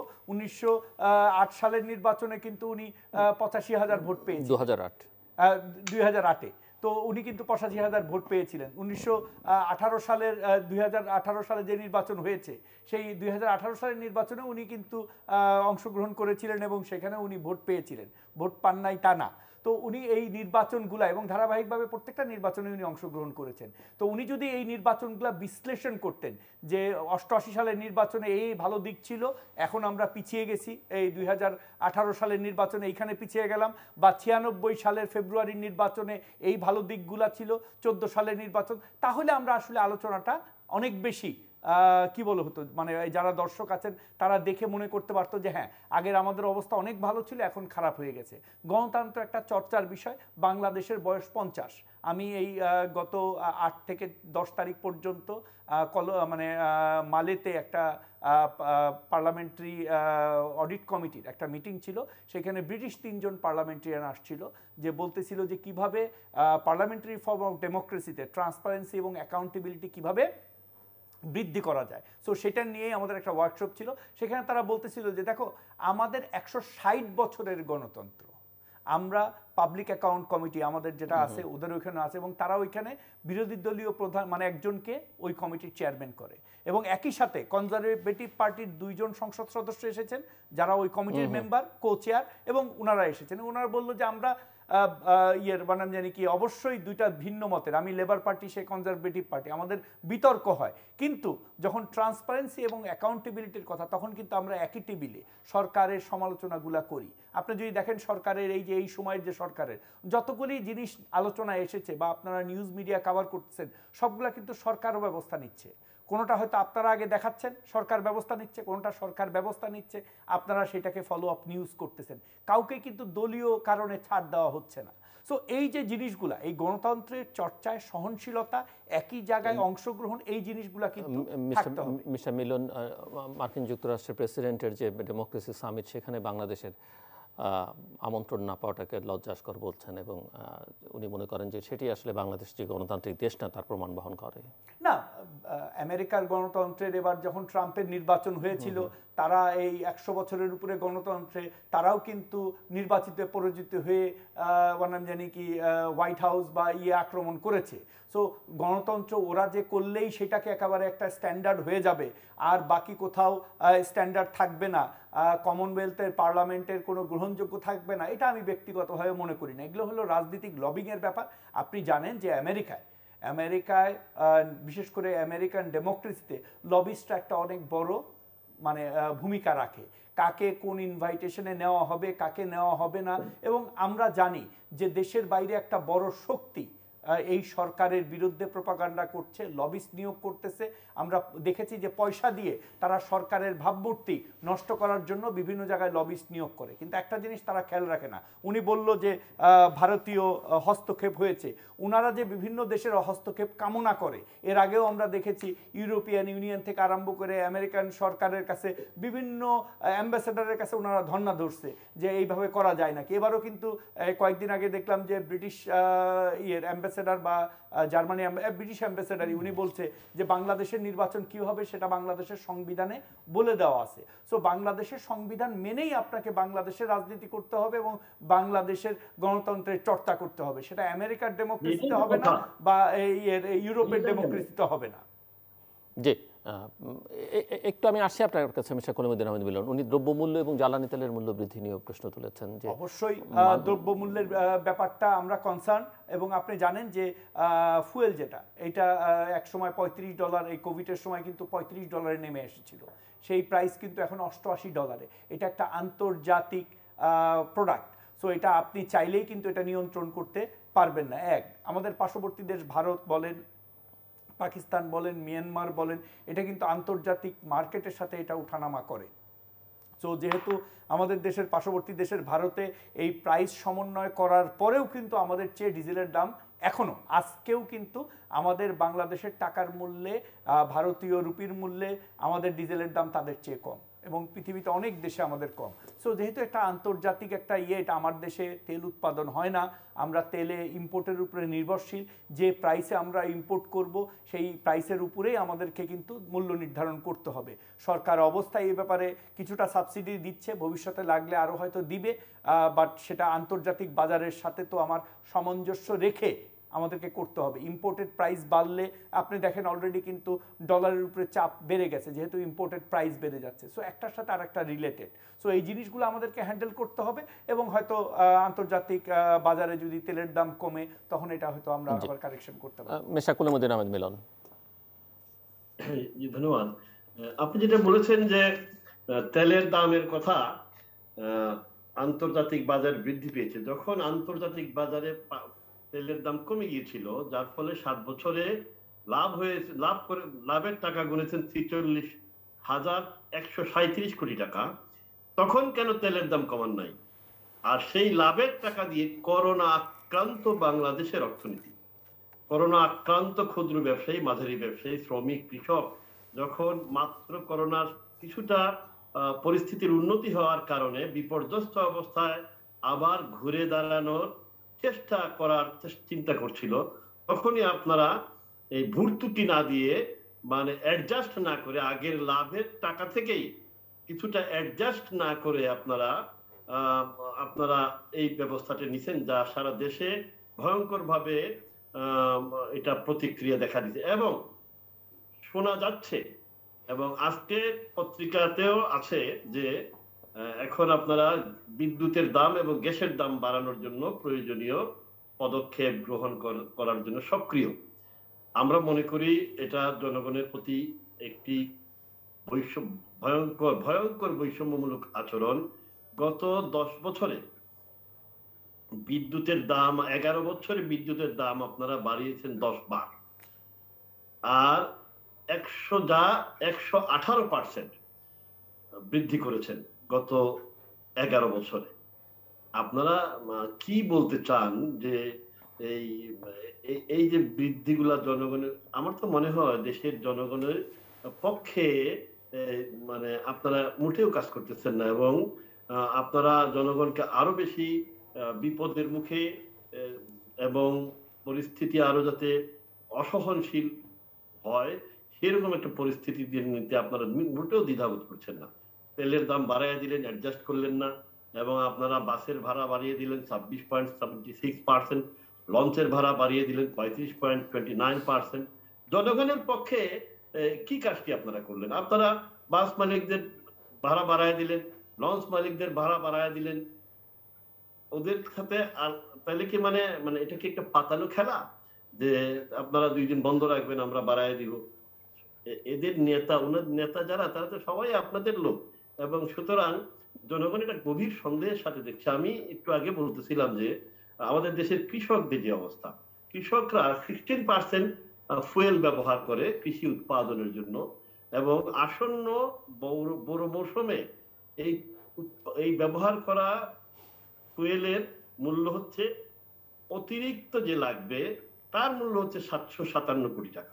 1908 সালের নির্বাচনে কিন্তু উনি 85,000 ভোট পেয়েছেন, 2008 তো উনি কিন্তু 85,000 ভোট পেয়েছিলেন। 1918 সালের 2018 সালে যে নির্বাচন হয়েছে সেই 2018 সালের নির্বাচনে উনি কিন্তু অংশগ্রহণ করেছিলেন এবং সেখানে উনি ভোট পেয়েছিলেন, ভোট পান নাই তা না। তো উনি এই নির্বাচনগুলা এবং ধারাবাহিকভাবে প্রত্যেকটা নির্বাচনে উনি অংশগ্রহণ করেছেন। তো উনি যদি এই নির্বাচনগুলা বিশ্লেষণ করতেন যে 88 সালের নির্বাচনে এই ভালো দিক ছিল, এখন আমরা পিছিয়ে গেছি, এই 2018 সালের নির্বাচনে এইখানে পিছিয়ে গেলাম, বা 96 সালের ফেব্রুয়ারির নির্বাচনে এই ভালো দিকগুলা ছিল, 14 সালের নির্বাচন, তাহলে আমরা আসলে আলোচনাটা অনেক বেশি কি বলে হতো, মানে যারা দর্শক আছেন তারা দেখে মনে করতে পারতো যে হ্যাঁ আগের আমাদের অবস্থা অনেক ভালো ছিল, এখন খারাপ হয়ে গেছে। গণতন্ত্র একটা চর্চার বিষয়। বাংলাদেশের বয়স 50। আমি এই গত 8 থেকে 10 তারিখ পর্যন্ত মানে মালেতে একটা পার্লামেন্টারি অডিট কমিটির একটা মিটিং ছিল, সেখানে ব্রিটিশ 3 জন পার্লামেন্টারিয়ান আসছিল, যে বলতেছিল যে কিভাবে পার্লামেন্টারি ফর্ম অফ ডেমোক্রেসিতে ট্রান্সপারেন্সি এবং অ্যাকাউন্টেবিলিটি কিভাবে বৃদ্ধি করা যায়। সো সেটা নিয়েই আমাদের একটা ওয়ার্কশপ ছিল। সেখানে তারা বলতেছিল যে দেখো আমাদের 160 বছরের গণতন্ত্র, আমরা পাবলিক অ্যাকাউন্ট কমিটি আমাদের যেটা আছে ওদের ওইখানে আছে, এবং তারা ওইখানে বিরোধী দলীয় প্রধান মানে একজনকে ওই কমিটির চেয়ারম্যান করে, এবং একই সাথে কনজারভেটিভ পার্টির 2 জন সংসদ সদস্য এসেছেন যারা ওই কমিটির মেম্বার, কো চেয়ার, এবং ওনারা এসেছেন। ওনারা বললো যে আমরা বানাম জানি কি অবশ্যই দুইটা ভিন্ন মতের, আমি লেবার পার্টি, সে কনজারভেটিভ পার্টি, আমাদের বিতর্ক হয়, কিন্তু যখন ট্রান্সপারেন্সি এবং অ্যাকাউন্টেবিলিটির কথা তখন কিন্তু আমরা একই টেবিলে সরকারের সমালোচনাগুলা করি। আপনি যদি দেখেন সরকারের এই যে এই সময়ের যে সরকারের যতগুলি জিনিস আলোচনায় এসেছে বা আপনারা নিউজ মিডিয়া কভার করতেছেন, সবগুলা কিন্তু সরকারও ব্যবস্থা নিচ্ছে। কোনোটা হয়তো আপনারা আগে দেখাচ্ছেন সরকার ব্যবস্থা নিচ্ছে, কোনোটা সরকার ব্যবস্থা নিচ্ছে, আপনারা সেটাকে ফলো আপ নিউজ করতেছেন, কাউকে কিন্তু দলীয় কারণে ছাড় দেওয়া হচ্ছে না। সো এই যে জিনিসগুলা, এই গণতন্ত্রের চর্চায় সহনশীলতা, একই জায়গায় অংশগ্রহণ, এই জিনিসগুলা কিন্তু থাকতে হবে। মিস্টার মিলন, মার্কিন যুক্তরাষ্ট্রের প্রেসিডেন্টের যে ডেমোক্রেসি সামিট, সেখানে বাংলাদেশের আমন্ত্রণ না পাওয়াটাকে লজ্জাস্কর বলছেন, এবং উনি মনে করেন যে সেটি আসলে বাংলাদেশ যে গণতান্ত্রিক দেশ না তার প্রমাণ বহন করে। না, আমেরিকার গণতন্ত্রের এবার যখন ট্রাম্পের নির্বাচন হয়েছিল, তারা এই 100 বছরের উপরে গণতন্ত্রে তারাও কিন্তু নির্বাচিত পরাজিত হয়ে জানি কি হোয়াইট হাউস বা আক্রমণ করেছে। সো গণতন্ত্র ওরা যে করলেই সেটাকে একেবারে একটা স্ট্যান্ডার্ড হয়ে যাবে আর বাকি কোথাও স্ট্যান্ডার্ড থাকবে না, কমনওয়েলথের পার্লামেন্টের কোনো গ্রহণযোগ্য থাকবে না, এটা আমি ব্যক্তিগতভাবে মনে করি না। এগুলো হলো রাজনৈতিক লবিংয়ের ব্যাপার। আপনি জানেন যে আমেরিকায় বিশেষ করে আমেরিকান ডেমোক্রেসিতে লবিস্টরা একটা অনেক বড় মানে ভূমিকা রাখে, কাকে কোন ইনভাইটেশনে নেওয়া হবে, কাকে নেওয়া হবে না। এবং আমরা জানি যে দেশের বাইরে একটা বড় শক্তি এই সরকারের বিরুদ্ধে প্রপাগান্ডা করছে, লবিস্ট নিয়োগ করতেছে। আমরা দেখেছি যে পয়সা দিয়ে তারা সরকারের ভাবমূর্তি নষ্ট করার জন্য বিভিন্ন জায়গায় লবিস্ট নিয়োগ করে, কিন্তু একটা জিনিস তারা খেয়াল রাখে না। উনি বলল যে ভারতীয় হস্তক্ষেপ হয়েছে, উনারা যে বিভিন্ন দেশের হস্তক্ষেপ কামনা করে, এর আগেও আমরা দেখেছি ইউরোপিয়ান ইউনিয়ন থেকে আরম্ভ করে আমেরিকান সরকারের কাছে বিভিন্ন অ্যাম্বাসেডারের কাছে ওনারা ধর্ণা ধরছে যে এইভাবে করা যায় নাকি। এবারও কিন্তু কয়েকদিন আগে দেখলাম যে ব্রিটিশ অ্যাম্বাসেডার বা জার্মানি ব্রিটিশ অ্যাম্বাসেডারই উনি বলছে যে বাংলাদেশের নির্বাচন কি হবে সেটা বাংলাদেশের সংবিধানে বলে দেওয়া আছে। সো বাংলাদেশের সংবিধান মেনেই আপনাকে বাংলাদেশের রাজনীতি করতে হবে এবং বাংলাদেশের গণতন্ত্রের চর্চা করতে হবে, সেটা আমেরিকার ডেমোক্রেসিতে হবে না বা ইউরোপের ডেমোক্রেসিতে হবে না। জি, একটু আমি আসছি আপনার কাছে মিস্টার কলিমুদ্দিন আহমেদ মিলন। উনি দ্রব্যমূল্য এবং জ্বালানি তেলের মূল্য বৃদ্ধি নিয়ে প্রশ্ন তুলেছেন। যে অবশ্যই দ্রব্যমূল্যের ব্যাপারটা আমরা কনসার্ন, এবং আপনি জানেন যে ফুয়েল যেটা এটা এক সময় $35, এই কোভিডের সময় কিন্তু $35 নেমে এসেছিল, সেই প্রাইস কিন্তু এখন $88। এটা একটা আন্তর্জাতিক প্রোডাক্ট। সো এটা আপনি চাইলেই কিন্তু এটা নিয়ন্ত্রণ করতে পারবেন না। আমাদের পার্শ্ববর্তী দেশ ভারত বলেন, পাকিস্তান বলেন, মিয়ানমার বলেন, এটা কিন্তু আন্তর্জাতিক মার্কেটের সাথে এটা উঠানামা করে। সো যেহেতু আমাদের দেশের পার্শ্ববর্তী দেশের ভারতে এই প্রাইস সমন্বয় করার পরেও কিন্তু আমাদের চেয়ে ডিজেলের দাম এখনও আজকেও কিন্তু আমাদের বাংলাদেশের টাকার মূল্যে, ভারতীয় রুপির মূল্যে আমাদের ডিজেলের দাম তাদের চেয়ে কম, এবং পৃথিবীতে অনেক দেশে আমাদের কম। সো যেহেতু একটা আন্তর্জাতিক একটা এটা আমার দেশে তেল উৎপাদন হয় না, আমরা তেলে ইম্পোর্টের উপরে নির্ভরশীল, যে প্রাইসে আমরা ইম্পোর্ট করব সেই প্রাইসের উপরেই আমাদেরকে কিন্তু মূল্য নির্ধারণ করতে হবে। সরকার অবস্থায় এই ব্যাপারে কিছুটা সাবসিডি দিচ্ছে, ভবিষ্যতে লাগলে আরও হয়তো দিবে, বাট সেটা আন্তর্জাতিক বাজারের সাথে তো আমার সামঞ্জস্য রেখে আমাদেরকে করতে হবে। ইম্পোর্টেড প্রাইস বাড়লে আপনি দেখেন অলরেডি কিন্তু ডলারের উপরে চাপ বেড়ে গেছে, যেহেতু ইম্পোর্টেড প্রাইস বেড়ে যাচ্ছে। সো একটার সাথে আর একটা রিলেটেড। সো এই জিনিসগুলো আমাদেরকে হ্যান্ডেল করতে হবে, এবং হয়তো আন্তর্জাতিক বাজারে যদি তেলের দাম কমে তখন এটা হয়তো আমরা আবার কারেকশন করতে পারবো। মেশাকুল উদ্দিন আহমেদ মিলন। জি, ধন্যবাদ। আপনি যেটা বলেছেন যে তেলের দামের কথা, আন্তর্জাতিক বাজার বৃদ্ধি পেয়েছে। যখন আন্তর্জাতিক বাজারে তেলের দাম কমে গিয়েছিল, যার ফলে 7 বছরে লাভের টাকা গুনেছেন 43,137 কোটি টাকা, তখন কেন তেলের দাম কমান নাই? আর সেই লাভের টাকা দিয়ে করোনা আক্রান্ত বাংলাদেশের অর্থনীতি, করোনা আক্রান্ত ক্ষুদ্র ব্যবসায়ী, মাঝারি ব্যবসায়ী, শ্রমিক, কৃষক, যখন মাত্র করোনার কিছুটা পরিস্থিতির উন্নতি হওয়ার কারণে বিপর্যস্ত অবস্থায় আবার ঘুরে দাঁড়ানোর চেষ্টা করার চিন্তা করছিল, তখনই আপনারা এই ভর্তুকি না দিয়ে, মানে অ্যাডজাস্ট না করে, আগের লাভের টাকা থেকেই কিছুটা অ্যাডজাস্ট না করে আপনারা এই ব্যবস্থাটা নিছেন, যা সারা দেশে ভয়ঙ্কর ভাবে এটা প্রতিক্রিয়া দেখা দিচ্ছে। এবং শোনা যাচ্ছে, এবং আজকে পত্রিকাতেও আছে, যে এখন আপনারা বিদ্যুতের দাম এবং গ্যাসের দাম বাড়ানোর জন্য প্রয়োজনীয় পদক্ষেপ গ্রহণ করার জন্য সক্রিয়। আমরা মনে করি এটা জনগণের প্রতি একটি ভয়ঙ্কর বৈষম্যমূলক আচরণ। গত 10 বছরে বিদ্যুতের দাম, 11 বছরে বিদ্যুতের দাম আপনারা বাড়িয়েছেন 10 বার, আর 118% বৃদ্ধি করেছেন গত 11 বছরে। আপনারা কি বলতে চান যে এই যে বৃদ্ধিগুলা জনগণের, আমার তো মনে হয় দেশের জনগণের পক্ষে মানে আপনারা মোটেও কাজ করতেছেন না, এবং আপনারা জনগণকে আরো বেশি বিপদের মুখে এবং পরিস্থিতি আরো যাতে অসহনশীল হয় সেরকম একটা পরিস্থিতি নিতে আপনারা মোটেও দ্বিধাবোধ করছেন না। তেলের দাম বাড়াইয়া দিলেন, অ্যাডজাস্ট করলেন না, এবং আপনারা বাসের ভাড়া বাড়িয়ে দিলেন 26.76%, লঞ্চের ভাড়া বাড়িয়ে দিলেন 35.29%। জনগণের পক্ষে কি কাজটি আপনারা করলেন? আপনারা বাস মালিকদের ভাড়া বাড়ায় দিলেন, লঞ্চ মালিকদের ভাড়া বাড়ায় দিলেন, ওদের সাথে। আর তাহলে কি মানে এটা কি একটা পাতানো খেলা, যে আপনারা 2 দিন বন্ধ রাখবেন, আমরা বাড়ায় দিব? এদের নেতা, ওনার নেতা যারা, তারা তো সবাই আপনাদের লোক, এবং সুতরাং জনগণ এটা গভীর সন্দেহের সাথে দেখছে। আমি একটু আগে বলতেছিলাম যে আমাদের দেশের কৃষকদের যে অবস্থা, কৃষকরা 16% ফুয়েল ব্যবহার করে কৃষি উৎপাদনের জন্য, এবং আসন্ন বড় মৌসুমে এই ব্যবহার করা ফুয়েলের মূল্য হচ্ছে, অতিরিক্ত যে লাগবে তার মূল্য হচ্ছে 757 কোটি টাকা।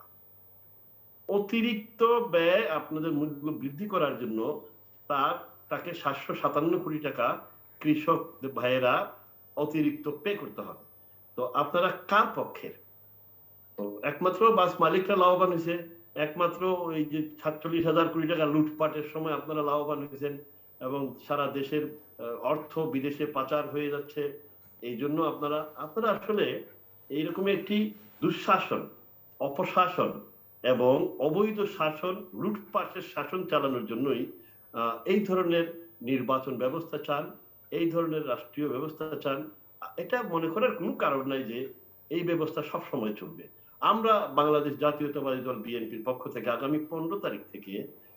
অতিরিক্ত ব্যয় আপনাদের মূল্য বৃদ্ধি করার জন্য তাকে 757 কোটি টাকা কৃষক ভাইয়েরা অতিরিক্ত পে করতে হবে। তো আপনারা কার পক্ষের? তো একমাত্র বাস মালিকরা লাভবান হয়েছে, একমাত্র ওই যে 47,000 কোটি টাকা লুটপাটের সময় আপনারা লাভবান হয়েছেন, এবং সারা দেশের অর্থ বিদেশে পাচার হয়ে যাচ্ছে। এই জন্য আপনারা আসলে এইরকম একটি দুঃশাসন, অপশাসন এবং অবৈধ শাসন, লুটপাটের শাসন চালানোর জন্যই এই ধরনের নির্বাচন ব্যবস্থা চান, এই ধরনের রাষ্ট্রীয় ব্যবস্থা চান। এটা মনে করার কোনো কারণ নাই যে এই ব্যবস্থা সব সময় চলবে। আমরা বাংলাদেশ জাতীয়তাবাদী দল বিএনপির পক্ষ থেকে আগামী 15 তারিখ থেকে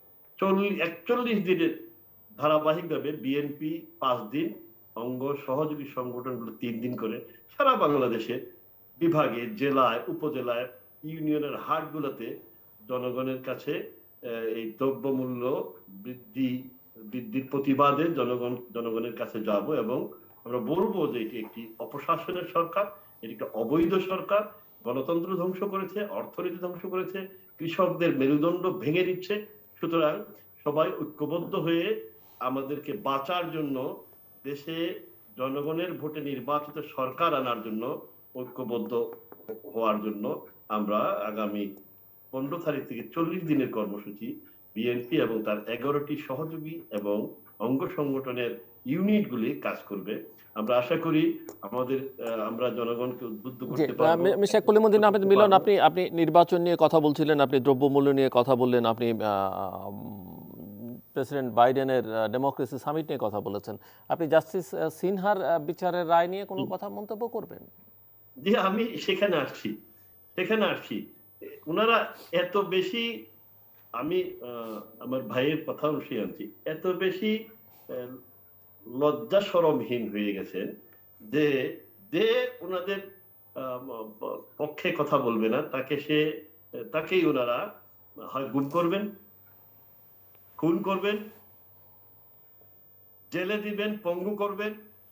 41 দিনের ধারাবাহিকভাবে বিএনপি 5 দিন, অঙ্গ সহযোগী সংগঠনগুলো 3 দিন করে সারা বাংলাদেশে বিভাগে, জেলায়, উপজেলায়, ইউনিয়নের হাটগুলোতে জনগণের কাছে এই দ্রব্যমূল্য বৃদ্ধির প্রতিবাদে জনগণের কাছে যাব, এবং আমরা বলবো যে এটি একটি অপশাসনের সরকার, এটি একটা অবৈধ সরকার, গণতন্ত্র ধ্বংস করেছে, অর্থনীতি ধ্বংস করেছে, কৃষকদের মেরুদণ্ড ভেঙে দিচ্ছে। সুতরাং সবাই ঐক্যবদ্ধ হয়ে আমাদেরকে বাঁচার জন্য, দেশে জনগণের ভোটে নির্বাচিত সরকার আনার জন্য ঐক্যবদ্ধ হওয়ার জন্য আমরা আগামী 15 তারিখ থেকে 40 দিনের কর্মসূচি বিএনপি এবং তার 11টি সহযোগী এবং অঙ্গ সংগঠনের ইউনিটগুলি কাজ করবে। আমরা আশা করি আমরা জনগণকে উদ্বুদ্ধ করতে পারবো। মিস্টার কলিমুদ্দিন আহমেদ মিলন, আপনি নির্বাচন নিয়ে কথা বলছিলেন, আপনি দ্রব্যমূল্য নিয়ে কথা বললেন, আপনি প্রেসিডেন্ট বাইডেনের ডেমোক্রেসি সামিট নিয়ে কথা বলেছেন। আপনি জাস্টিস সিনহার বিচারের রায় নিয়ে কোনো কথা মন্তব্য করবেন? জি, আমি সেখানে আসছি। ওনারা এত বেশি, আমি আমার ভাইয়ের কথা অনুযায়ী আনছি, এত বেশি লজ্জা শরমহীন হয়ে গেছেন যে ওনাদের পক্ষে কথা বলবে না, তাকেই ওনারা হয় গুম করবেন, খুন করবেন, জেলে দিবেন, পঙ্গু করবেন,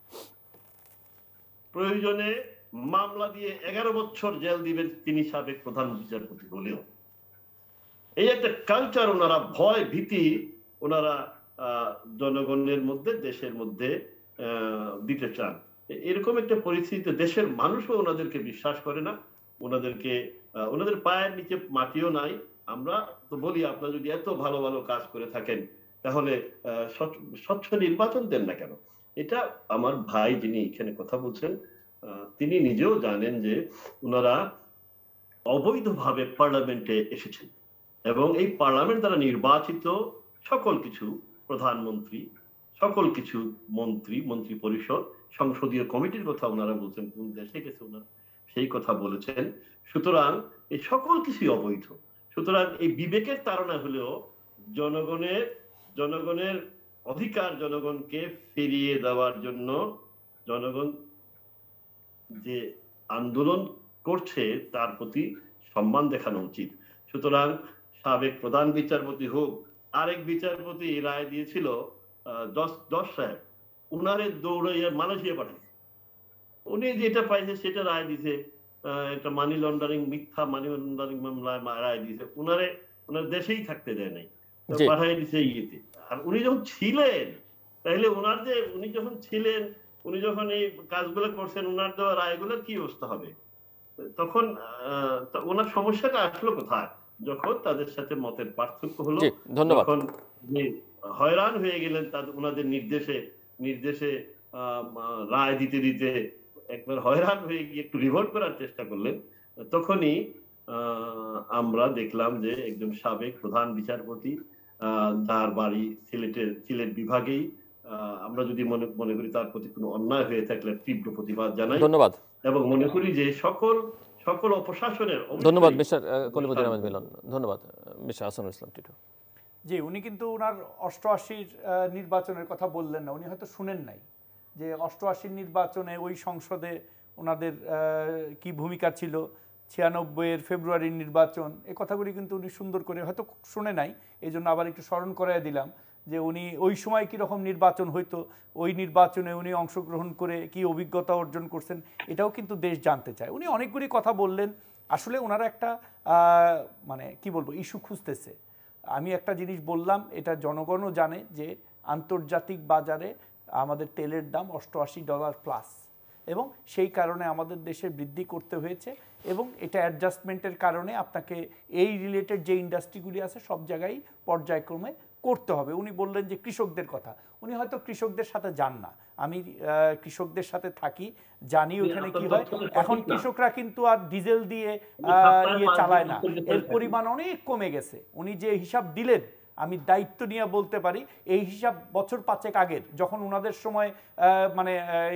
প্রয়োজনে মামলা দিয়ে 11 বছর জেল দিবেন তিনি সাবেক প্রধান বিচারপতি হলেও। এই একটা কালচার ওনারা, ভয় ভীতি ওনারা জনগণের মধ্যে, দেশের মধ্যে দিতে চান। এরকম একটা পরিস্থিতিতে দেশের মানুষও ওনাদেরকে বিশ্বাস করে না, ওনাদের পায়ের নিচে মাটিও নাই। আমরা তো বলি, আপনারা যদি এত ভালো ভালো কাজ করে থাকেন তাহলে স্বচ্ছ নির্বাচন দেন না কেন? এটা আমার ভাই যিনি এখানে কথা বলছেন তিনি নিজেও জানেন যে ওনারা অবৈধভাবে পার্লামেন্টে এসেছেন এবং এই পার্লামেন্ট দ্বারা নির্বাচিত সকল কিছু প্রধানমন্ত্রী, সকল কিছু মন্ত্রী পরিষদ, সংসদীয় কমিটির কথা ওনারা বলছেন, কোন দেশে গেছে ওনারা সেই কথা বলেছেন। সুতরাং এই সকল কিছুই অবৈধ। সুতরাং এই বিবেকের তাড়না হলেও জনগণের অধিকার জনগণকে ফিরিয়ে দেওয়ার জন্য জনগণ যে আন্দোলন করছে তার প্রতি সম্মান দেখানো উচিত। সুতরাং সাবেক প্রধান বিচারপতি হোক, আরেক বিচারপতি রায় দিয়েছিল জজ সাহেব, উনারে দৌড়াইয়া মালয়েশিয়া পাঠাইছে। উনি যেটা পাইছে সেটা রায় দিছে, একটা মিথ্যা মানি লন্ডারিং মামলায় রায় দিয়েছে। ওনার দেশেই থাকতে দেয় নাই, পাঠাই দিছে ইয়েতে। আর উনি যখন ছিলেন, তাহলে উনি যখন এই কাজগুলো করছেন, ওনার দেওয়া রায়গুলোর কি অবস্থা হবে? তখন ওনার সমস্যাটা আসলো কোথায়? যখন তাদের সাথে মতের পার্থক্য হলো, তখন হয়রান হয়ে গেলেন ওনাদের নির্দেশে রায় দিতে একবার হয়রান হয়ে গিয়ে একটু রিভোল্ট করার চেষ্টা করলেন। তখনই আমরা দেখলাম যে একজন সাবেক প্রধান বিচারপতি, যার বাড়ি সিলেট বিভাগেই, আমরা যদি মনে করি তার প্রতি কোনো অন্যায় হয়ে থাকলে তীব্র প্রতিবাদ জানাই। ধন্যবাদ। এবং মনে করি যে সকল অপশাসনের। ধন্যবাদ মিস্টার কলিমুদ্দিন আহমেদ মিলন। ধন্যবাদ মিস্টার হাসানুল ইসলাম টিটু। জি, উনি কিন্তু ওনার 88 নির্বাচনের কথা বললেন না, উনি হয়তো শুনেন নাই যে 88 নির্বাচনে ওই সংসদে ওনাদের কি ভূমিকা ছিল, 96 ফেব্রুয়ারির নির্বাচন, এই কথাগুলি কিন্তু উনি সুন্দর করে হয়তো শুনে নাই। এই জন্য আবার একটু স্মরণ করাই দিলাম যে উনি ওই সময় কীরকম নির্বাচন হইতো, ওই নির্বাচনে উনি অংশগ্রহণ করে কি অভিজ্ঞতা অর্জন করছেন, এটাও কিন্তু দেশ জানতে চায়। উনি অনেকগুলি কথা বললেন। আসলে ওনারা একটা মানে কি বলবো, ইস্যু খুঁজতেছে। আমি একটা জিনিস বললাম, এটা জনগণও জানে যে আন্তর্জাতিক বাজারে আমাদের তেলের দাম $88 এবং সেই কারণে আমাদের দেশে বৃদ্ধি করতে হয়েছে এবং এটা অ্যাডজাস্টমেন্টের কারণে আপনাকে এই রিলেটেড যে ইন্ডাস্ট্রিগুলি আছে সব জায়গায় পর্যায়ক্রমে করতে হবে। উনি বললেন যে কৃষকদের কথা, উনি হয়তো কৃষকদের সাথে যান না, আমি কৃষকদের সাথে থাকি, জানি ওখানে কি হয়। এখন কৃষকরা কিন্তু আর ডিজেল দিয়ে চালায় না, এর পরিমাণ অনেক কমে গেছে। উনি যে হিসাব দিলেন, আমি দায়িত্ব নিয়ে বলতে পারি, এই হিসাব বছর 5 আগের, যখন ওনাদের সময় মানে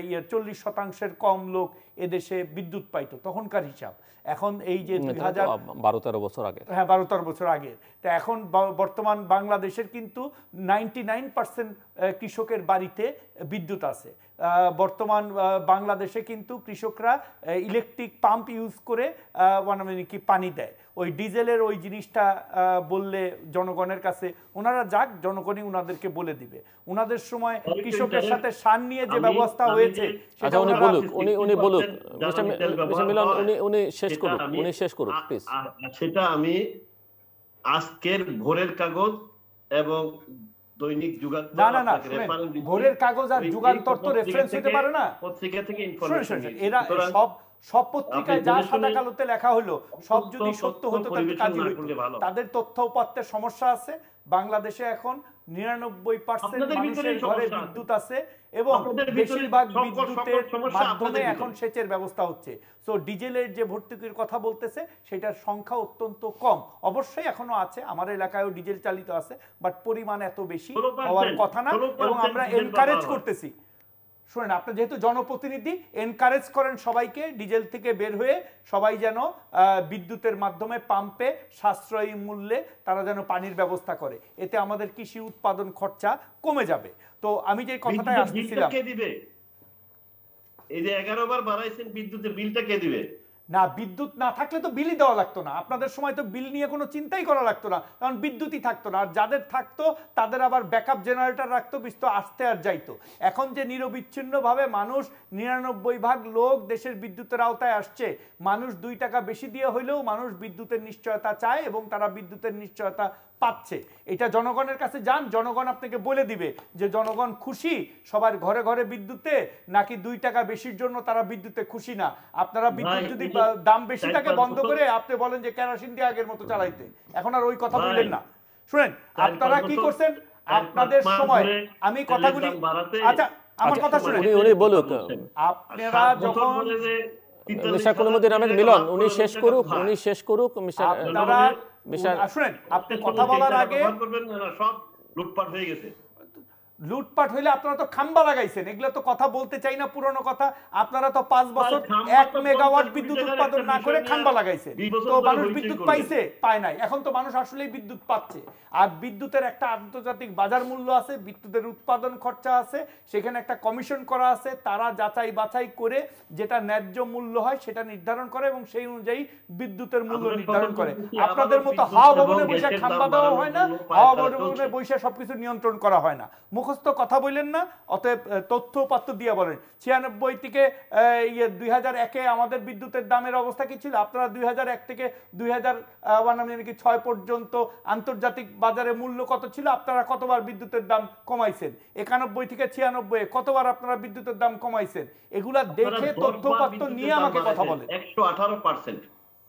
40% কম লোক এদেশে বিদ্যুৎ পাইতো, তখনকার হিসাব। এখন এই যে 12-13 বছর আগে, হ্যাঁ 12-13 বছর আগে, তো এখন বর্তমান বাংলাদেশের কিন্তু 99% কৃষকের বাড়িতে বিদ্যুৎ আছে। বর্তমান বাংলাদেশে কিন্তু কৃষকরা ইলেকট্রিক পাম্প ইউজ করে মানে কি পানি দেয়। ওই ডিজেলের ওই জিনিসটা বললে জনগণের কাছে, ওনারা যাক, জনগণই ওনাদেরকে বলে দিবে। ওনাদের সময় কৃষকের সাথে সার নিয়ে যে ব্যবস্থা হয়েছে, সেটা আমি আজকের ভোরের কাগজ এবং দৈনিক যুগান্তর, না ভোরের কাগজ আর যুগান্তর তো রেফারেন্স হতে পারে না, পত্রিকা থেকে ইনফরমেশন। এরা সব পত্রিকায় যা সাদা কালোতে লেখা হলো সব যদি সত্য হতো তাহলে কাজই হতো। তাদের তথ্য উপাত্তের সমস্যা আছে, বাংলাদেশে এখন 99% আপনাদের মানুষের ভিতরেই ঘরে সমস্যা। বিদ্যুৎ আছে এবং আপনাদের ভিতরে বেশিরভাগ সংকট, বিদ্যুতের সমস্যা মাধ্যমে আপনাদের ভিতরে। এখন সেচের ব্যবস্থা হচ্ছে। সো ডিজেলের যে ভর্তুকির কথা বলতেছে সেটার সংখ্যা অত্যন্ত কম। অবশ্যই এখনো আছে, আমার এলাকায়ও ডিজেল চালিত আছে, বাট পরিমাণ এত বেশি 16% হওয়ার কথা না। 16% এবং আমরা ডিজেল এনকারেজ পাওয়া করতেছি, শুনেন, আপনি যেহেতু জনপ্রতিনিধি, এনকারেজ করেন সবাইকে ডিজেল থেকে বের হয়ে সবাই যেন বিদ্যুতের মাধ্যমে পাম্পে সাশ্রয়ী মূল্যে তারা যেন পানির ব্যবস্থা করে। এতে আমাদের কৃষি উৎপাদন খরচা কমে যাবে। তো আমি যে কথাটায় বিদ্যুতের আসতেছিলাম, বিলটা কে দিবে? এই যে 11 বার বাড়াইছেন, বিদ্যুতের বিলটা কে দিবে? না, বিদ্যুৎ না থাকলে তো বিলই দেওয়া লাগতো না। আপনাদের সময় তো বিল নিয়ে কোনো চিন্তাই করা লাগতো না, কারণ বিদ্যুৎই থাকতো না। আর যাদের থাকতো তাদের আবার ব্যাকআপ জেনারেটর রাখতো, বিস্ত আসতে আর যাইতো। এখন যে নিরবিচ্ছিন্নভাবে মানুষ 99% লোক দেশের বিদ্যুতের আওতায় আসছে, মানুষ 2 টাকা বেশি দিয়ে হইলেও মানুষ বিদ্যুতের নিশ্চয়তা চায় এবং তারা বিদ্যুতের নিশ্চয়তা পাচ্ছে। এটা জনগণের কাছে যান, জনগণ আপনাকে বলে দিবে যে জনগণ খুশি সবার ঘরে ঘরে বিদ্যুতে, নাকি 2 টাকা বেশির জন্য তারা বিদ্যুতে খুশি না। আপনারা বিদ্যুৎ যদি দাম বেশি থাকে বন্ধ করে আপনি বলেন যে কেরোসিন দিয়ে আগের মতো চালাইতে, এখন আর ওই কথা বললেন না। শুনেন, আপনারা কি করছেন আপনাদের সময়, আমি কথাগুলি, আচ্ছা আমার কথা শুনেন, উনি বলুক। আপনারা যখন মিস্টার কলিমুদ্দিন আহমেদ মিলন উনি শেষ করুক। আপনারা শুনেন, আপনি কথা বলার আগে সব লুটপাট হয়ে গেছে। লুটপাট হইলে আপনারা তো খাম্বা লাগাইছেন, এগুলো তো কথা বলতে চাই না পুরনো কথা। আপনারা তো 5 বছর 1 মেগাওয়াট বিদ্যুৎ উৎপাদন না করে খাম্বা লাগাইছেন। তো মানুষ বিদ্যুৎ পাইছে? পায় নাই। এখন তো মানুষ আসলেই বিদ্যুৎ পাচ্ছে। আর বিদ্যুতের একটা আন্তর্জাতিক বাজার মূল্য আছে, বিদ্যুতের উৎপাদন খরচা আছে, সেখানে একটা কমিশন করা আছে, তারা যাচাই বাছাই করে যেটা ন্যায্য মূল্য হয় সেটা নির্ধারণ করে এবং সেই অনুযায়ী বিদ্যুতের মূল্য নির্ধারণ করে। আপনাদের মতো হাওয়া ভবনে বসে খাম্বা দেওয়া হয় না, হাওয়া ভবনে বসে সবকিছু নিয়ন্ত্রণ করা হয় না। মুখস্থ কথা বললেন না, অতএব তথ্য উপাত্ত দিয়ে বলেন। 96 থেকে 2001-এ আমাদের বিদ্যুতের দামের অবস্থা কি ছিল? আপনারা 2001 থেকে 2006 পর্যন্ত আন্তর্জাতিক বাজারে মূল্য কত ছিল? আপনারা কতবার বিদ্যুতের দাম কমাইছেন? 91 থেকে 96 কতবার আপনারা বিদ্যুতের দাম কমাইছেন? এগুলা দেখে তথ্য উপাত্ত নিয়ে আমাকে কথা বলেন। 118%।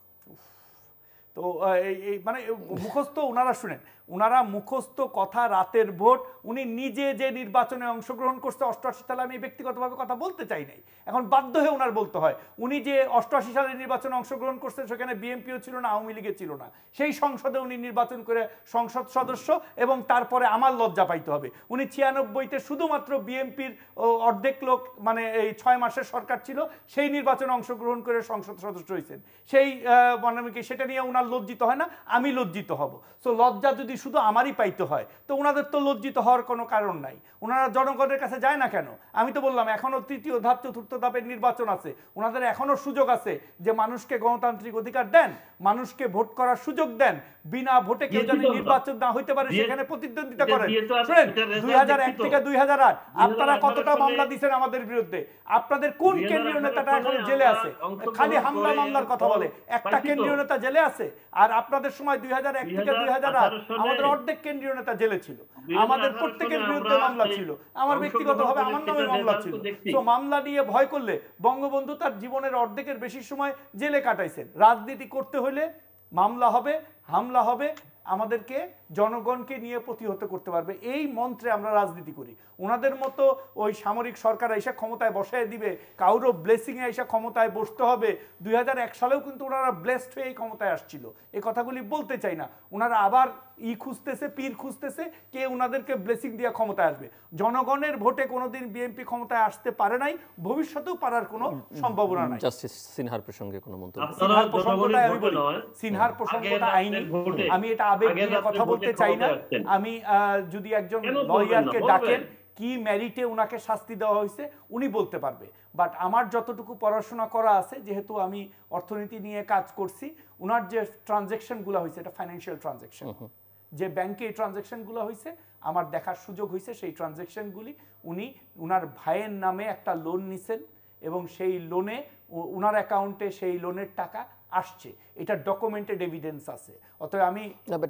তো মানে মুখস্থ ওনারা শুনেন, ওনারা মুখস্থ কথা, রাতের ভোট। উনি নিজে যে নির্বাচনে অংশগ্রহণ করছে 88 সালে, আমি ব্যক্তিগতভাবে কথা বলতে চাই নাই, এখন বাধ্য হয়ে ওনার বলতে হয়। উনি যে 88 সালে নির্বাচনে অংশগ্রহণ করছেন সেখানে বিএনপিও ছিল না, আওয়ামী লীগের ছিল না। সেই সংসদে উনি নির্বাচন করে সংসদ সদস্য, এবং তারপরে আমার লজ্জা পাইতে হবে, উনি 96-তে শুধুমাত্র বিএনপির অর্ধেক লোক, মানে এই 6 মাসের সরকার ছিল, সেই নির্বাচনে অংশগ্রহণ করে সংসদ সদস্য হয়েছেন। সেই মানে কি সেটা নিয়ে ওনার লজ্জিত হয় না? আমি লজ্জিত হব। সো লজ্জা যদি শুধু আমারই পাইতে হয় তো ওনাদের তো লজ্জিত হওয়ার কোনো কারণ নাই। ওনারা জনগণের কাছে যায় না কেন? আমি তো বললাম এখনো 3য় ধাপ 4র্থ ধাপের নির্বাচন আছে, ওনাদের এখনো সুযোগ আছে যে মানুষকে গণতান্ত্রিক অধিকার দেন, মানুষকে ভোট করার সুযোগ দেন, বিনা ভোটে কেউ যেন নির্বাচন না হইতে পারে সেখানে প্রতিদ্বন্দ্বিতা করেন। শুনেন, 2001 থেকে 2008 আপনারা কতটা মামলা দিয়েছেন আমাদের বিরুদ্ধে? আপনাদের কোন কেন্দ্রীয় নেতাটা এখন জেলে আছে? খালি হামলা মামলার কথা বলে, একটা কেন্দ্রীয় নেতা জেলে আছে। আর আপনাদের সময় 2001 থেকে 2008 আমাদের অর্ধেক কেন্দ্রীয় নেতা জেলে ছিল, আমাদের প্রত্যেকের বিরুদ্ধে মামলা ছিল, আমার ব্যক্তিগতভাবে আমার নামে মামলা ছিল। তো মামলা নিয়ে ভয় করলে বঙ্গবন্ধু তার জীবনের অর্ধেকের বেশি সময় জেলে কাটাইছেন। রাজনীতি করতে হলে মামলা হবে, হামলা হবে, আমাদেরকে জনগণকে নিয়ে প্রতিহত করতে পারবে, এই মন্ত্রে আমরা রাজনীতি করি। ওনাদের মতো ওই সামরিক সরকার এসে ক্ষমতায় বসায় দিবে, কাউরো ব্লেসিংয়ে এসে ক্ষমতায় বসতে হবে। 2001 সালেও কিন্তু ওনারা ব্লেসড হয়ে এই ক্ষমতায় আসছিল, এই কথাগুলি বলতে চাই না। ওনারা আবার খুঁজতেছে, পীর খুঁজতেছে, কে ওনাদেরকে ব্লেসিং দিয়ে ক্ষমতায় আসবে। জনগণের ভোটে কোনোদিন বিএনপি ক্ষমতায় আসতে পারে নাই, ভবিষ্যতেও পারার কোনো সম্ভাবনা নাই। জাস্টিস সিনহার প্রসঙ্গে কোনো মন্তব্য? সিনহার প্রসঙ্গটা আমি বলি, সিনহার প্রসঙ্গটা আইনি, আমি এটা আবেগ নিয়ে কথা বলতে চাই না। আমি যদি একজন লয়ারকে ডাকেন কি মেরিটে উনাকে শাস্তি দেওয়া হয়েছে উনি বলতে পারবে। বাট আমার যতটুকু পড়াশোনা করা আছে, যেহেতু আমি অর্থনীতি নিয়ে কাজ করছি, উনার যে ট্রানজ্যাকশনগুলো হয়েছে এটা ফাইন্যান্সিয়াল ট্রানজ্যাকশন, যে ব্যাংকে এই ট্রানজ্যাকশনগুলো হয়েছে আমার দেখার সুযোগ হয়েছে। সেই ট্রানজ্যাকশনগুলি উনি উনার ভাইয়ের নামে একটা লোন নিছেন এবং সেই লোনে উনার অ্যাকাউন্টে সেই লোনের টাকা আসছে, এটা ডকুমেন্টেড এভিডেন্স আছে। অতএব আমি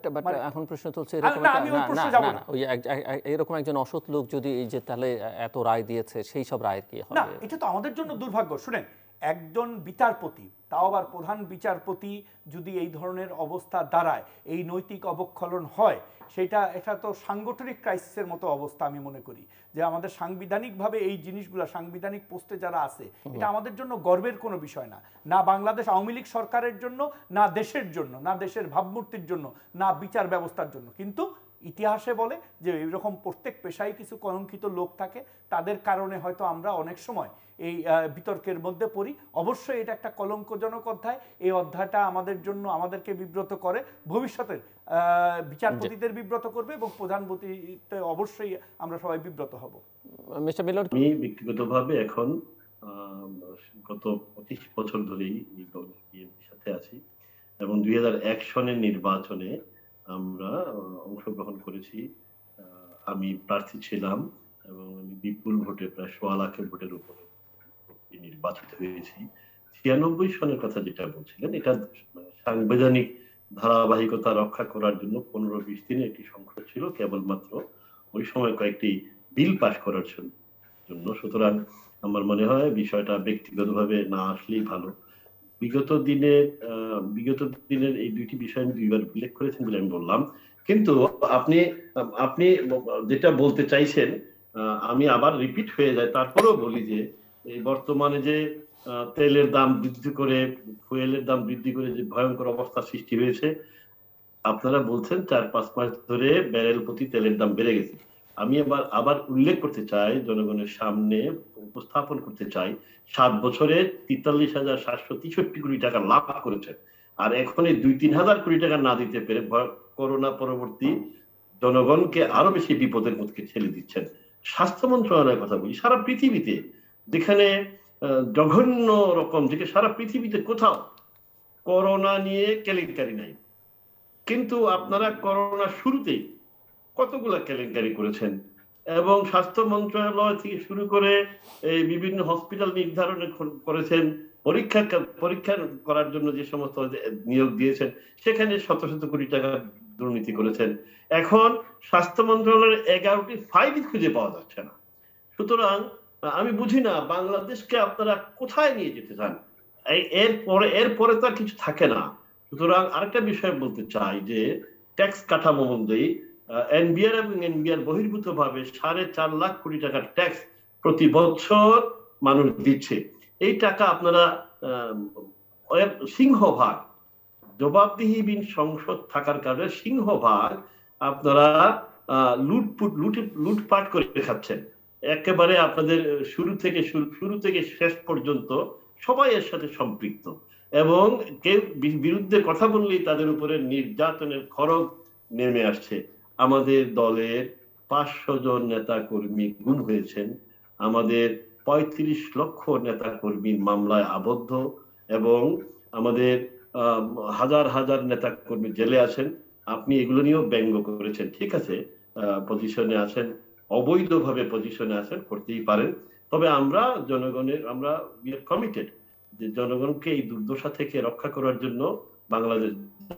এখন প্রশ্ন তুলছে এরকম একজন অসৎ লোক যদি এই যে তাহলে এত রায় দিয়েছে, সেই সব রায় কি হবে? না, এটা তো আমাদের জন্য দুর্ভাগ্য। শুনেন, একজন বিচারপতি, তাও আবার প্রধান বিচারপতি যদি এই ধরনের অবস্থা দাঁড়ায়, এই নৈতিক অবক্ষলন হয়, এটা তো সাংগঠনিক ক্রাইসিসের মতো অবস্থা আমি মনে করি। যে আমাদের সাংবিধানিকভাবে এই জিনিসগুলো, সাংবিধানিক পোস্টে যারা আছে, এটা আমাদের জন্য গর্বের কোনো বিষয় না, না বাংলাদেশ আওয়ামী লীগ সরকারের জন্য, না দেশের জন্য, না দেশের ভাবমূর্তির জন্য, না বিচার ব্যবস্থার জন্য। কিন্তু ইতিহাসে বলে যে এরকম প্রত্যেক পেশায় কিছু কলঙ্কিত লোক থাকে, তাদের কারণে হয়তো আমরা অনেক সময় এই বিতর্কের মধ্যে পড়ি। অবশ্যই এটা একটা কলঙ্কজনক অধ্যায়, এই অধ্যায়টা আমাদের জন্য, আমাদেরকে বিব্রত করে, ভবিষ্যতের বিচারপতিদের বিব্রত করবে, এবং প্রধানমন্ত্রীতে অবশ্যই আমরা সবাই বিব্রত হব। মিস্টার মিলন, আমি ব্যক্তিগতভাবে এখন গত 25 বছর ধরেই এই বিএনপির সাথে আছি, এবং 2001 সনের নির্বাচনে আমরা অংশগ্রহণ করেছি। আমি প্রার্থী ছিলাম এবং আমি বিপুল ভোটে, প্রায় 1.25 লাখ ভোটের উপরে নির্বাচিত হয়েছি। 96 সনের কথা যেটা বলছিলেন, এটা সাংবিধানিক ধারাবাহিকতা রক্ষা করার জন্য 15-20 দিনের একটি সংসদ ছিল কেবলমাত্র, ওই সময় কয়েকটি বিল পাস করার জন্য। সুতরাং আমার মনে হয় বিষয়টা ব্যক্তিগতভাবে না আসলেই ভালো। বিগত দিনের এই দুইটি বিষয় আমি দুইবার উল্লেখ করেছেন বলে আমি বললাম। কিন্তু আপনি যেটা বলতে চাইছেন, আমি আবার রিপিট হয়ে যায়, তারপরেও বলি যে এই বর্তমানে যে তেলের দাম বৃদ্ধি করে, ফুয়েলের দাম বৃদ্ধি করে যে ভয়ঙ্কর অবস্থা সৃষ্টি হয়েছে, আপনারা বলছেন 4-5 মাস ধরে ব্যারেল প্রতি তেলের দাম বেড়ে গেছে। আমি আবার উল্লেখ করতে চাই, জনগণের সামনে উপস্থাপন করতে চাই, 7 বছরে 43,763 কোটি টাকা লাভ করেছেন, আর এখন এই 2-3 হাজার কোটি টাকা না দিতে পেরে করোনা পরবর্তী জনগণকে আরো বেশি বিপদের মধ্যে ঠেলে দিচ্ছেন। স্বাস্থ্য মন্ত্রণালয়ের কথা বলি, সারা পৃথিবীতে যেখানে জঘন্য রকম, যে সারা পৃথিবীতে কোথাও করোনা নিয়ে কেলেঙ্কারি নাই, কিন্তু আপনারা করোনা শুরুতেই কতগুলা কেলেঙ্কারি করেছেন, এবং স্বাস্থ্য মন্ত্রণালয় থেকে শুরু করে এই বিভিন্ন হসপিটাল নির্ধারণ করেছেন, পরীক্ষা করার জন্য যে সমস্ত নিয়োগ দিয়েছেন, সেখানে শত শত কোটি টাকা দুর্নীতি করেছেন। এখন স্বাস্থ্য মন্ত্রণালয়ের 11টি ফাইলই খুঁজে পাওয়া যাচ্ছে না। সুতরাং আমি বুঝি না বাংলাদেশকে আপনারা কোথায় নিয়ে যেতে চান। এরপরে তো আর কিছু থাকে না। সুতরাং আরেকটা বিষয় বলতে চাই যে ট্যাক্স কাঠামো অনুযায়ী এনবিআর এবং এনবিআর বহির্ভূত ভাবে 4.5 লাখ কোটি টাকার ট্যাক্স প্রতি বছর মানুষ দিচ্ছে। এই টাকা আপনারা সিংহভাগ, জবাবদিহিহীন সংসদ থাকার কারণে সিংহভাগ আপনারা লুটপাট করে খাচ্ছেন। একেবারে আপনাদের শুরু থেকে শেষ পর্যন্ত সবাই এর সাথে সম্পৃক্ত, এবং কেউ বিরুদ্ধে কথা বললেই তাদের উপরে নির্যাতনের খড়গ নেমে আসছে। আমাদের দলের 500 জন নেতা কর্মী গুম হয়েছেন, আমাদের 35 লক্ষ নেতা কর্মী মামলায় আবদ্ধ, এবং আমাদের হাজার হাজার নেতা কর্মী জেলে আছেন। আপনি এগুলো নিয়েও ব্যঙ্গ করেছেন, ঠিক আছে, পজিশনে আছেন, অবৈধভাবে পজিশনে আছেন, করতেই পারেন। তবে আমরা কমিটেড যে জনগণকে এই দুর্দশা থেকে রক্ষা করার জন্য বাংলাদেশ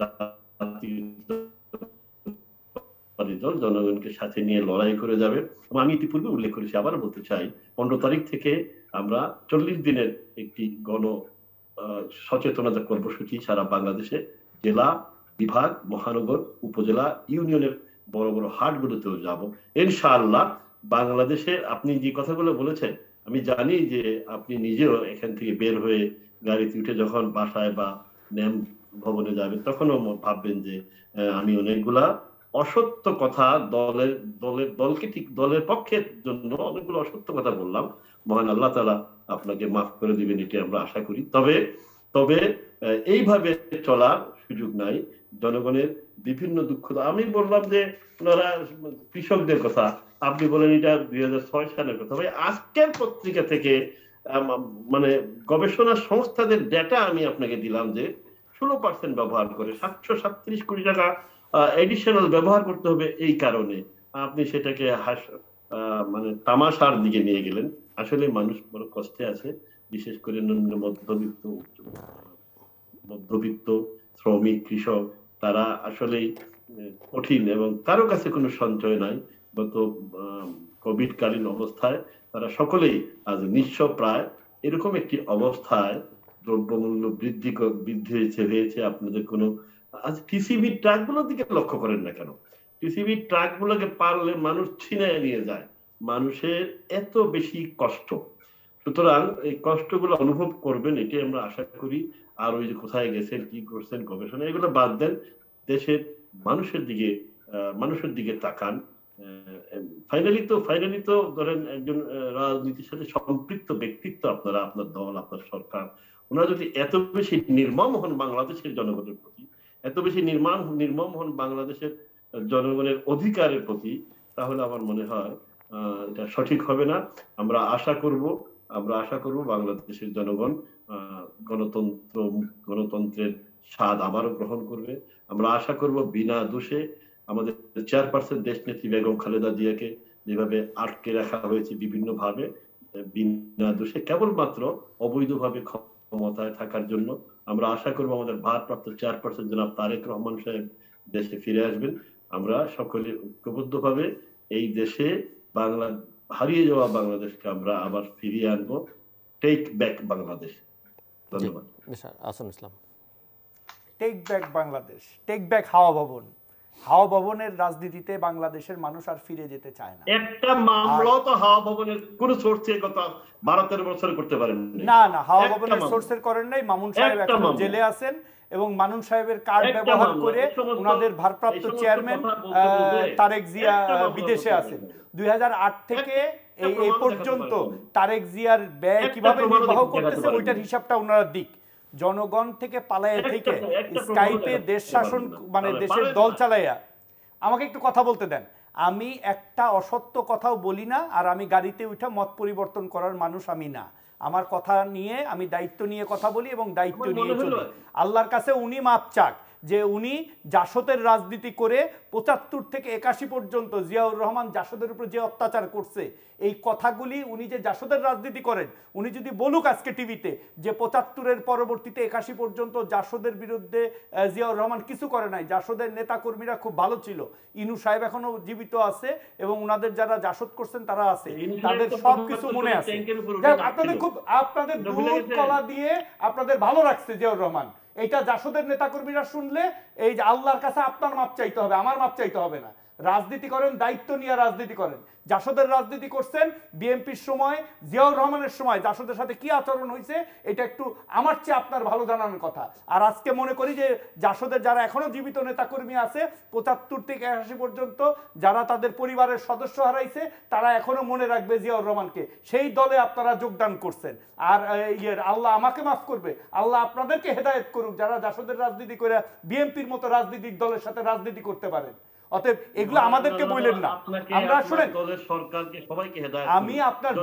দল জনগণকে সাথে নিয়ে লড়াই করে যাবে। আমি ইতিপূর্বে উল্লেখ করেছি, আবার বলতে চাই, 15 তারিখ থেকে আমরা 40 দিনের একটি গণ সচেতনতা কর্মসূচি সারা বাংলাদেশে জেলা, বিভাগ, মহানগর, উপজেলা, ইউনিয়নের বড় বড় হাটগুলোতেও যাব ইনশাআল্লাহ। বাংলাদেশে আপনি যে কথাগুলো বলেছেন, আমি জানি যে আপনি নিজেও এখান থেকে বের হয়ে গাড়িতে উঠে যখন বাসায় বা ন্যাম ভবনে যাবেন, তখনও ভাববেন যে আমি অনেকগুলা অসত্য কথা দলকে ঠিক দলের পক্ষের জন্য অনেকগুলো অসত্য কথা বললাম। মহান আল্লাহ তাআলা আপনাকে মাফ করে দিবেন, এটি আমরা আশা করি। তবে এইভাবে চলার সুযোগ নাই। জনগণের বিভিন্ন দুঃখ, আমি বললাম যে ওনারা কৃষকদের কথা, আপনি বলেন এটা 2006 সালের কথা। ভাই, আজকের পত্রিকা থেকে মানে গবেষণা সংস্থাদের ডেটা আমি আপনাকে দিলাম যে 16% ব্যবহার করে 737 কোটি টাকা এডিশনাল ব্যবহার করতে হবে। এই কারণে আপনি সেটাকে মানে তামাশার দিকে নিয়ে গেলেন। আসলে মানুষ বড় কষ্টে আছে, বিশেষ করে নিম্ন মধ্যবিত্ত শ্রমিক, কৃষক, তারা আসলেই কঠিন, এবং কারো কাছে কোনো সঞ্চয় নাই। গত কোভিড কালীন অবস্থায় তারা সকলেই আজ নিঃস্ব প্রায়, এরকম একটি অবস্থায় দ্রব্যমূল্য বৃদ্ধি হয়েছে আপনাদের কোনো, আজ টিসিবি ট্রাকগুলোর দিকে লক্ষ্য করেন না কেন? টিসিবি ট্রাকগুলোকে পারলে মানুষ ছিনায় নিয়ে যায়। মানুষের এত বেশি কষ্ট, সুতরাং এই কষ্টগুলো অনুভব করবেন এটাই আমরা আশা করি। আর ওই যে কোথায় গেছেন, কি করছেন, গবেষণা এগুলো বাদ দেন, দেশের মানুষের দিকে তাকান। ফাইনালি তো ধরেন একজন রাজনীতির সাথে সম্পৃক্ত ব্যক্তিত্ব আপনারা, আপনার দল, আপনার সরকার, ওনারা যদি এত বেশি নির্মম হন বাংলাদেশের জনগণের প্রতি, এত বেশি নির্মম হন বাংলাদেশের জনগণের অধিকারের প্রতি, তাহলে আমার মনে হয় এটা সঠিক হবে না। আমরা আশা করব বাংলাদেশের জনগণ গণতন্ত্রের স্বাদ আবারও গ্রহণ করবে। আমরা আশা করব বিনা দোষে আমাদের চেয়ারপারসন দেশনেত্রী বেগম খালেদা জিয়াকে যেভাবে আটকে রাখা হয়েছে বিভিন্ন ভাবে, বিনা দোষে কেবলমাত্র অবৈধভাবে ক্ষমতায় থাকার জন্য, আমরা আশা করব আমাদের ভারপ্রাপ্ত চেয়ারপারসন জনাব তারেক রহমান সাহেব দেশে ফিরে আসবেন। আমরা সকলে ঐক্যবদ্ধভাবে এই দেশে হারিয়ে যাওয়া বাংলাদেশকে আমরা আবার ফিরিয়ে আনবো। Take back Bangladesh. ধন্যবাদ। Ahsanul Islam. Take back Bangladesh, take back Hawa Bhaban. হাওয়া ভবনের রাজনীতিতে বাংলাদেশের মানুষ আর ফিরে যেতে চায় না। একটা মামলা তো হাওয়া ভবনের কোন সোর্সে গত 12-13 বছর করতে পারেন না, হাওয়া ভবনের সোর্সের করেন নাই। মামুন সাহেব এখন জেলে আছেন এবং মামুন সাহেবের কার্ড ব্যবহার করে ওনাদের ভারপ্রাপ্ত চেয়ারম্যান তারেক জিয়া বিদেশে আছেন। 2008 থেকে এই পর্যন্ত তারেক জিয়ার ব্যয় কিভাবে নির্বাহ করতেছে ওইটার হিসাবটা ওনারা দিক। জনগণ থেকে পালাইয়া থেকে স্কাইপে দেশ শাসন মানে দেশের দল চালাইয়া। আমাকে একটু কথা বলতে দেন। আমি একটা অসত্য কথাও বলি না, আর আমি গাড়িতে উঠে মত পরিবর্তন করার মানুষ আমি না। আমার কথা নিয়ে আমি দায়িত্ব নিয়ে কথা বলি এবং দায়িত্ব নিয়ে চলি। আল্লাহর কাছে উনি মাপ চাক যে উনি জাসদের রাজনীতি করে 75 থেকে 81 পর্যন্ত জিয়াউর রহমান জাসদের উপর যে অত্যাচার করছে, এই কথাগুলি উনি যে জাসদের রাজনীতি করেন, উনি যদি বলুক আজকে টিভিতে যে 75-এর পরবর্তীতে 81 পর্যন্ত জাসদের বিরুদ্ধে জিয়াউর রহমান কিছু করে নাই, জাসদের নেতাকর্মীরা খুব ভালো ছিল, ইনু সাহেব এখনো জীবিত আছে এবং ওনাদের যারা জাসদ করছেন তারা আছে, তাদের সব কিছু মনে আছে। আপনাদের দুধ কলা দিয়ে আপনাদের ভালো রাখছে জিয়াউর রহমান। এইটা জাসদের নেতাকর্মীরা শুনলে এই যে আল্লাহর কাছে আপনার মাপ চাইতে হবে, আমার মাপ চাইতে হবে না। রাজনীতি করেন, দায়িত্ব নিয়ে রাজনীতি করেন। জাসদের রাজনীতি করছেন বিএনপির সময়, জিয়াউর রহমানের সময় জাসদের সাথে কি আচরণ হয়েছে এটা একটু আমার চেয়ে আপনার ভালো জানানোর কথা। আর আজকে মনে করি যে জাসদের যারা এখনো জীবিত নেতাকর্মী আছে 75 থেকে 81 পর্যন্ত যারা তাদের পরিবারের সদস্য হারাইছে, তারা এখনো মনে রাখবে জিয়াউর রহমানকে। সেই দলে আপনারা যোগদান করছেন। আর আল্লাহ আমাকে মাফ করবে, আল্লাহ আপনাদেরকে হেদায়েত করুক যারা জাসদের রাজনীতি করে বিএনপির মতো রাজনৈতিক দলের সাথে রাজনীতি করতে পারেন। অতএব এগুলো আমাদেরকে বললেন না। আমরা শুনেন, আমি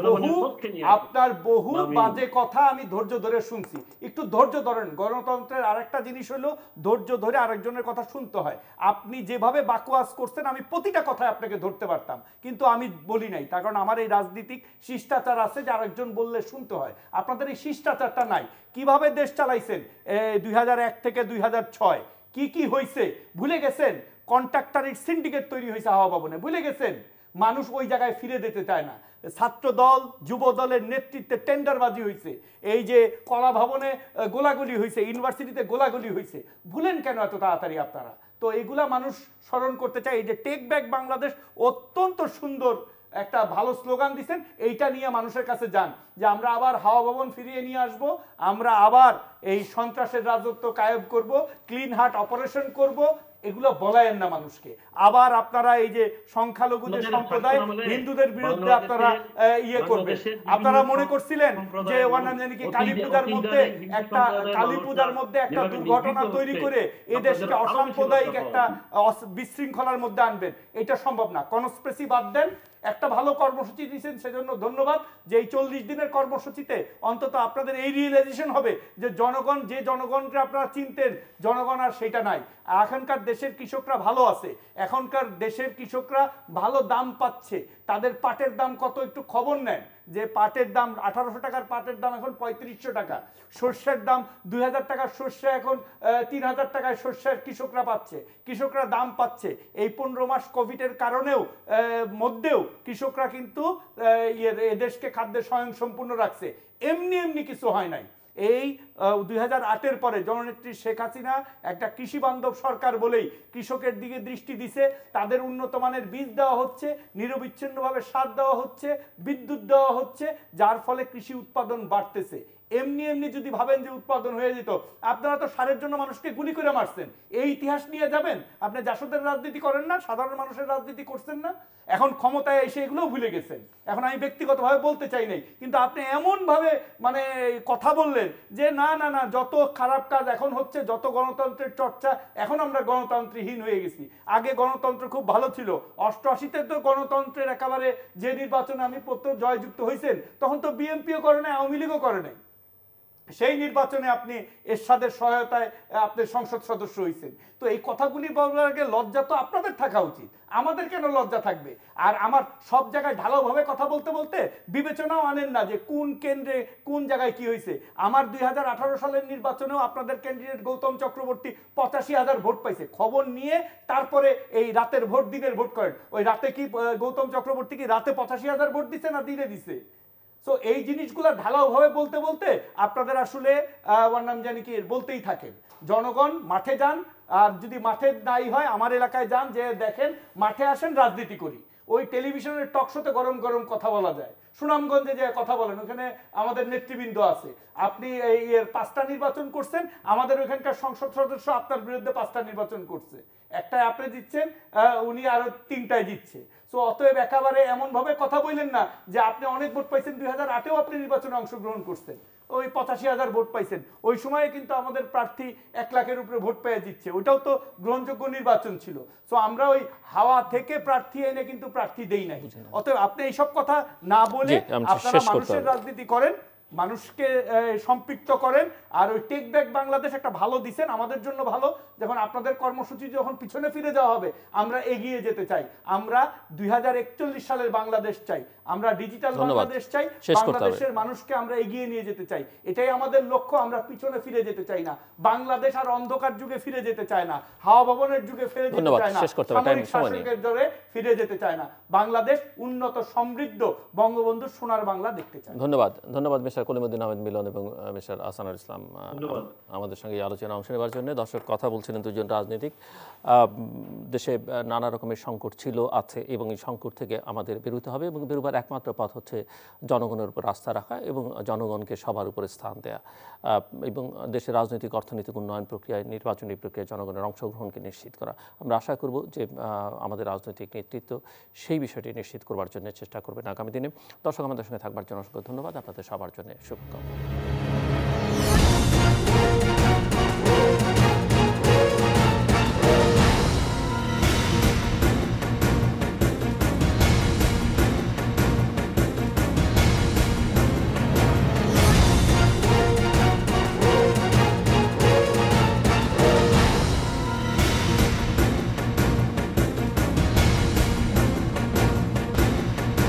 আপনার বহু বাজে কথা আমি ধৈর্য ধরে শুনছি। একটু ধৈর্য ধরেন। গণতন্ত্রের আরেকটা জিনিস হলো ধৈর্য ধরে আরেকজনের কথা শুনতে হয়। আপনি যেভাবে বাকওয়াজ করছেন আমি প্রতিটা কথায় আপনাকে ধরতে পারতাম, কিন্তু আমি বলি নাই। তার কারণ আমার এই রাজনীতিক শিষ্টাচার আছে যে আরেকজন বললে শুনতে হয়। আপনাদের এই শিষ্টাচারটা নাই। কিভাবে দেশ চালাইছেন 2001 থেকে 2006, কি হয়েছে ভুলে গেছেন? কন্ট্রাক্টরের সিন্ডিকেট তৈরি হয়েছে হাওয়া ভবনে, ভুলে গেছেন? মানুষ ওই জায়গায় ফিরে যেতে চায় না। ছাত্র দল যুব দলের নেতৃত্বে টেন্ডারবাজি হয়েছে, এই যে কলা ভবনে গোলাগুলি হয়েছে, ইউনিভার্সিটিতে গোলাগুলি হয়েছে, ভুলেন কেন এত তাড়াতাড়ি আপনারা? তো এগুলা মানুষ স্মরণ করতে চায়। এই যে টেক ব্যাক বাংলাদেশ অত্যন্ত সুন্দর একটা ভালো স্লোগান দিচ্ছেন, এইটা নিয়ে মানুষের কাছে যান যে আমরা আবার হাওয়া ভবন ফিরিয়ে নিয়ে আসব, আমরা আবার এই সন্ত্রাসের রাজত্ব কায়েম করব, ক্লিন হার্ট অপারেশন করব। এগুলো বলায়েন না মানুষকে। আবার আপনারা এই যে সংখ্যালঘুদের সম্প্রদায় হিন্দুদের বিরুদ্ধে আপনারা ইয়ে করবেন। আপনারা মনে করছিলেন যে কালী পূজার মধ্যে একটা দুর্ঘটনা তৈরি করে এই দেশকে অসাম্প্রদায়িক একটা বিশৃঙ্খলার মধ্যে আনবেন, এটা সম্ভব না। কনস্পিরেসি বাদ দেন। একটা ভালো কর্মসূচি দিয়েছেন, সেজন্য ধন্যবাদ। যে এই 40 দিনের কর্মসূচিতে অন্তত আপনাদের এই রিয়েলাইজেশন হবে যে জনগণকে আপনারা চিনতেন, জনগণ আর সেটা নাই। এখনকার দেশের কৃষকরা ভালো আছে, এখনকার দেশের কৃষকরা ভালো দাম পাচ্ছে। তাদের পাটের দাম কত একটু খবর নেন, যে পাটের দাম 1800 টাকার পাটের দাম এখন 3500 টাকা, সর্ষের দাম 2000 টাকার সর্ষে এখন 3000 টাকায় সর্ষের কৃষকরা পাচ্ছে, কৃষকরা দাম পাচ্ছে। এই 15 মাস কোভিডের কারণেও মধ্যেও কৃষকরা কিন্তু এদেশকে খাদ্যে স্বয়ংসম্পূর্ণ রাখছে। এমনি এমনি কিছু হয় নাই। এই 2008-এর পরে জননেত্রী শেখ হাসিনা একটা কৃষি বান্ধব সরকার বলেই কৃষকের দিকে দৃষ্টি দিছে, তাদের উন্নত মানের বীজ দেওয়া হচ্ছে, নিরবিচ্ছিন্নভাবে সার দেওয়া হচ্ছে, বিদ্যুৎ দেওয়া হচ্ছে, যার ফলে কৃষি উৎপাদন বাড়তেছে। এমনি এমনি যদি ভাবেন যে উৎপাদন হয়ে যেত, আপনারা তো সারের জন্য মানুষকে গুলি করে মারছেন, এই ইতিহাস নিয়ে যাবেন? আপনি জাসদের রাজনীতি করেন না, সাধারণ মানুষের রাজনীতি করছেন না, এখন ক্ষমতায় এসে এগুলোও ভুলে গেছেন। এখন আমি ব্যক্তিগতভাবে বলতে চাই নাই, কিন্তু আপনি এমনভাবে মানে কথা বললেন যে না না না, যত খারাপ কাজ এখন হচ্ছে, যত গণতন্ত্রের চর্চা, এখন আমরা গণতন্ত্রহীন হয়ে গেছি। আগে গণতন্ত্র খুব ভালো ছিল, 88-তে তো গণতন্ত্রের একেবারে যে নির্বাচনে আমি জয়যুক্ত হয়েছেন, তখন তো বিএনপিও করে নাই, আওয়ামী লীগও করে নাই। সেই নির্বাচনে আপনি এরশাদের সহায়তায় আপনি সংসদ সদস্য হয়েছেন। তো এই কথাগুলি বলার আগে লজ্জা তো আপনাদের থাকা উচিত, আমাদের কেন লজ্জা থাকবে? আর আমার সব জায়গায় ঢালাওভাবে কথা বলতে বলতে বিবেচনাও আনেন না যে কোন কেন্দ্রে কোন জায়গায় কি হয়েছে। আমার 2018 সালের নির্বাচনেও আপনাদের ক্যান্ডিডেট গৌতম চক্রবর্তী 85,000 ভোট পাইছে। খবর নিয়ে তারপরে এই রাতের ভোট, দিনের ভোট করেন। ওই রাতে কি গৌতম চক্রবর্তী কি রাতে 85,000 ভোট দিছে না দিনে দিছে? সো এই জিনিসগুলো ঢালাওভাবে বলতে বলতে আপনাদের আসলে আমার নাম জানি কি বলতেই থাকেন। জনগণ মাঠে যান, আর যদি মাঠে নাই হয় আমার এলাকায় যান, যে দেখেন মাঠে আসেন, রাজনীতি করি। ওই টেলিভিশনের টক শোতে গরম গরম কথা বলা যায়, সুনামগঞ্জে যে কথা বলেন, ওখানে আমাদের নেতৃবৃন্দ আছে। আপনি এই 5টা নির্বাচন করছেন, আমাদের ওখানকার সংসদ সদস্য আপনার বিরুদ্ধে 5টা নির্বাচন করছে, একটাই আপনি জিতছেন, উনি আরো 3টায় জিতছে। সো অতএব একেবারে এমন ভাবে কথা বললেন না যে আপনি অনেক ভোট পাইছেন। 2008-এও আপনি নির্বাচনে অংশগ্রহণ করছেন, ওই 85,000 ভোট পাইছেন। ওই সময়ে কিন্তু আমাদের প্রার্থী 1 লাখের উপরে ভোট পেয়ে জিতছে, ওইটাও তো গ্রহণযোগ্য নির্বাচন ছিল। সো আমরা ওই হাওয়া থেকে প্রার্থী এনে কিন্তু প্রার্থী দেই নাই। অতএব আপনি এইসব কথা না বলে আপনারা মানুষের রাজনীতি করেন, মানুষকে সম্পৃক্ত করেন। আর ওই টেক ব্যাক বাংলাদেশ একটা ভালো দিছেন, আমাদের জন্য ভালো। যখন আপনাদের কর্মসূচি যখন পিছনে ফিরে যাওয়া হবে, আমরা এগিয়ে যেতে চাই। আমরা 2041 সালের বাংলাদেশ চাই, আমরা ডিজিটাল বাংলাদেশ চাই, বাংলাদেশের মানুষকে আমরা এগিয়ে নিয়ে যেতে চাই। এটাই আমাদের লক্ষ্য। আমরা পিছনে ফিরে যেতে চাই না। বাংলাদেশ আর অন্ধকার যুগে ফিরে যেতে চায় না, হাওয়া ভবনের যুগে ফিরে যেতে চায় না, সামরিক শাসকের দরে ফিরে যেতে চায় না। বাংলাদেশ উন্নত, সমৃদ্ধ, বঙ্গবন্ধুর সোনার বাংলা দেখতে চায়। ধন্যবাদ। ধন্যবাদ মিস্টার কলিমুদ্দিন আহমেদ মিলন এবং মিস্টার আহসানুল ইসলাম আমাদের সঙ্গে এই আলোচনায় অংশ নেওয়ার জন্য। দর্শক, কথা বলছিলেন দুজন রাজনীতিক। দেশে নানা রকমের সংকট ছিল, আছে, এবং এই সংকট থেকে আমাদের বেরোতে হবে, এবং বেরোবার একমাত্র পথ হচ্ছে জনগণের উপর আস্থা রাখা এবং জনগণকে সবার উপরে স্থান দেয়া, এবং দেশের রাজনৈতিক অর্থনৈতিক উন্নয়ন প্রক্রিয়ায়, নির্বাচনী প্রক্রিয়ায় জনগণের অংশগ্রহণকে নিশ্চিত করা। আমরা আশা করব যে আমাদের রাজনৈতিক নেতৃত্ব সেই বিষয়টি নিশ্চিত করবার জন্য চেষ্টা করবেন আগামী দিনে। দর্শক, আমাদের সঙ্গে থাকবার জন্য অসংখ্য ধন্যবাদ। আপনাদের সবার জন্য শুভকামনা।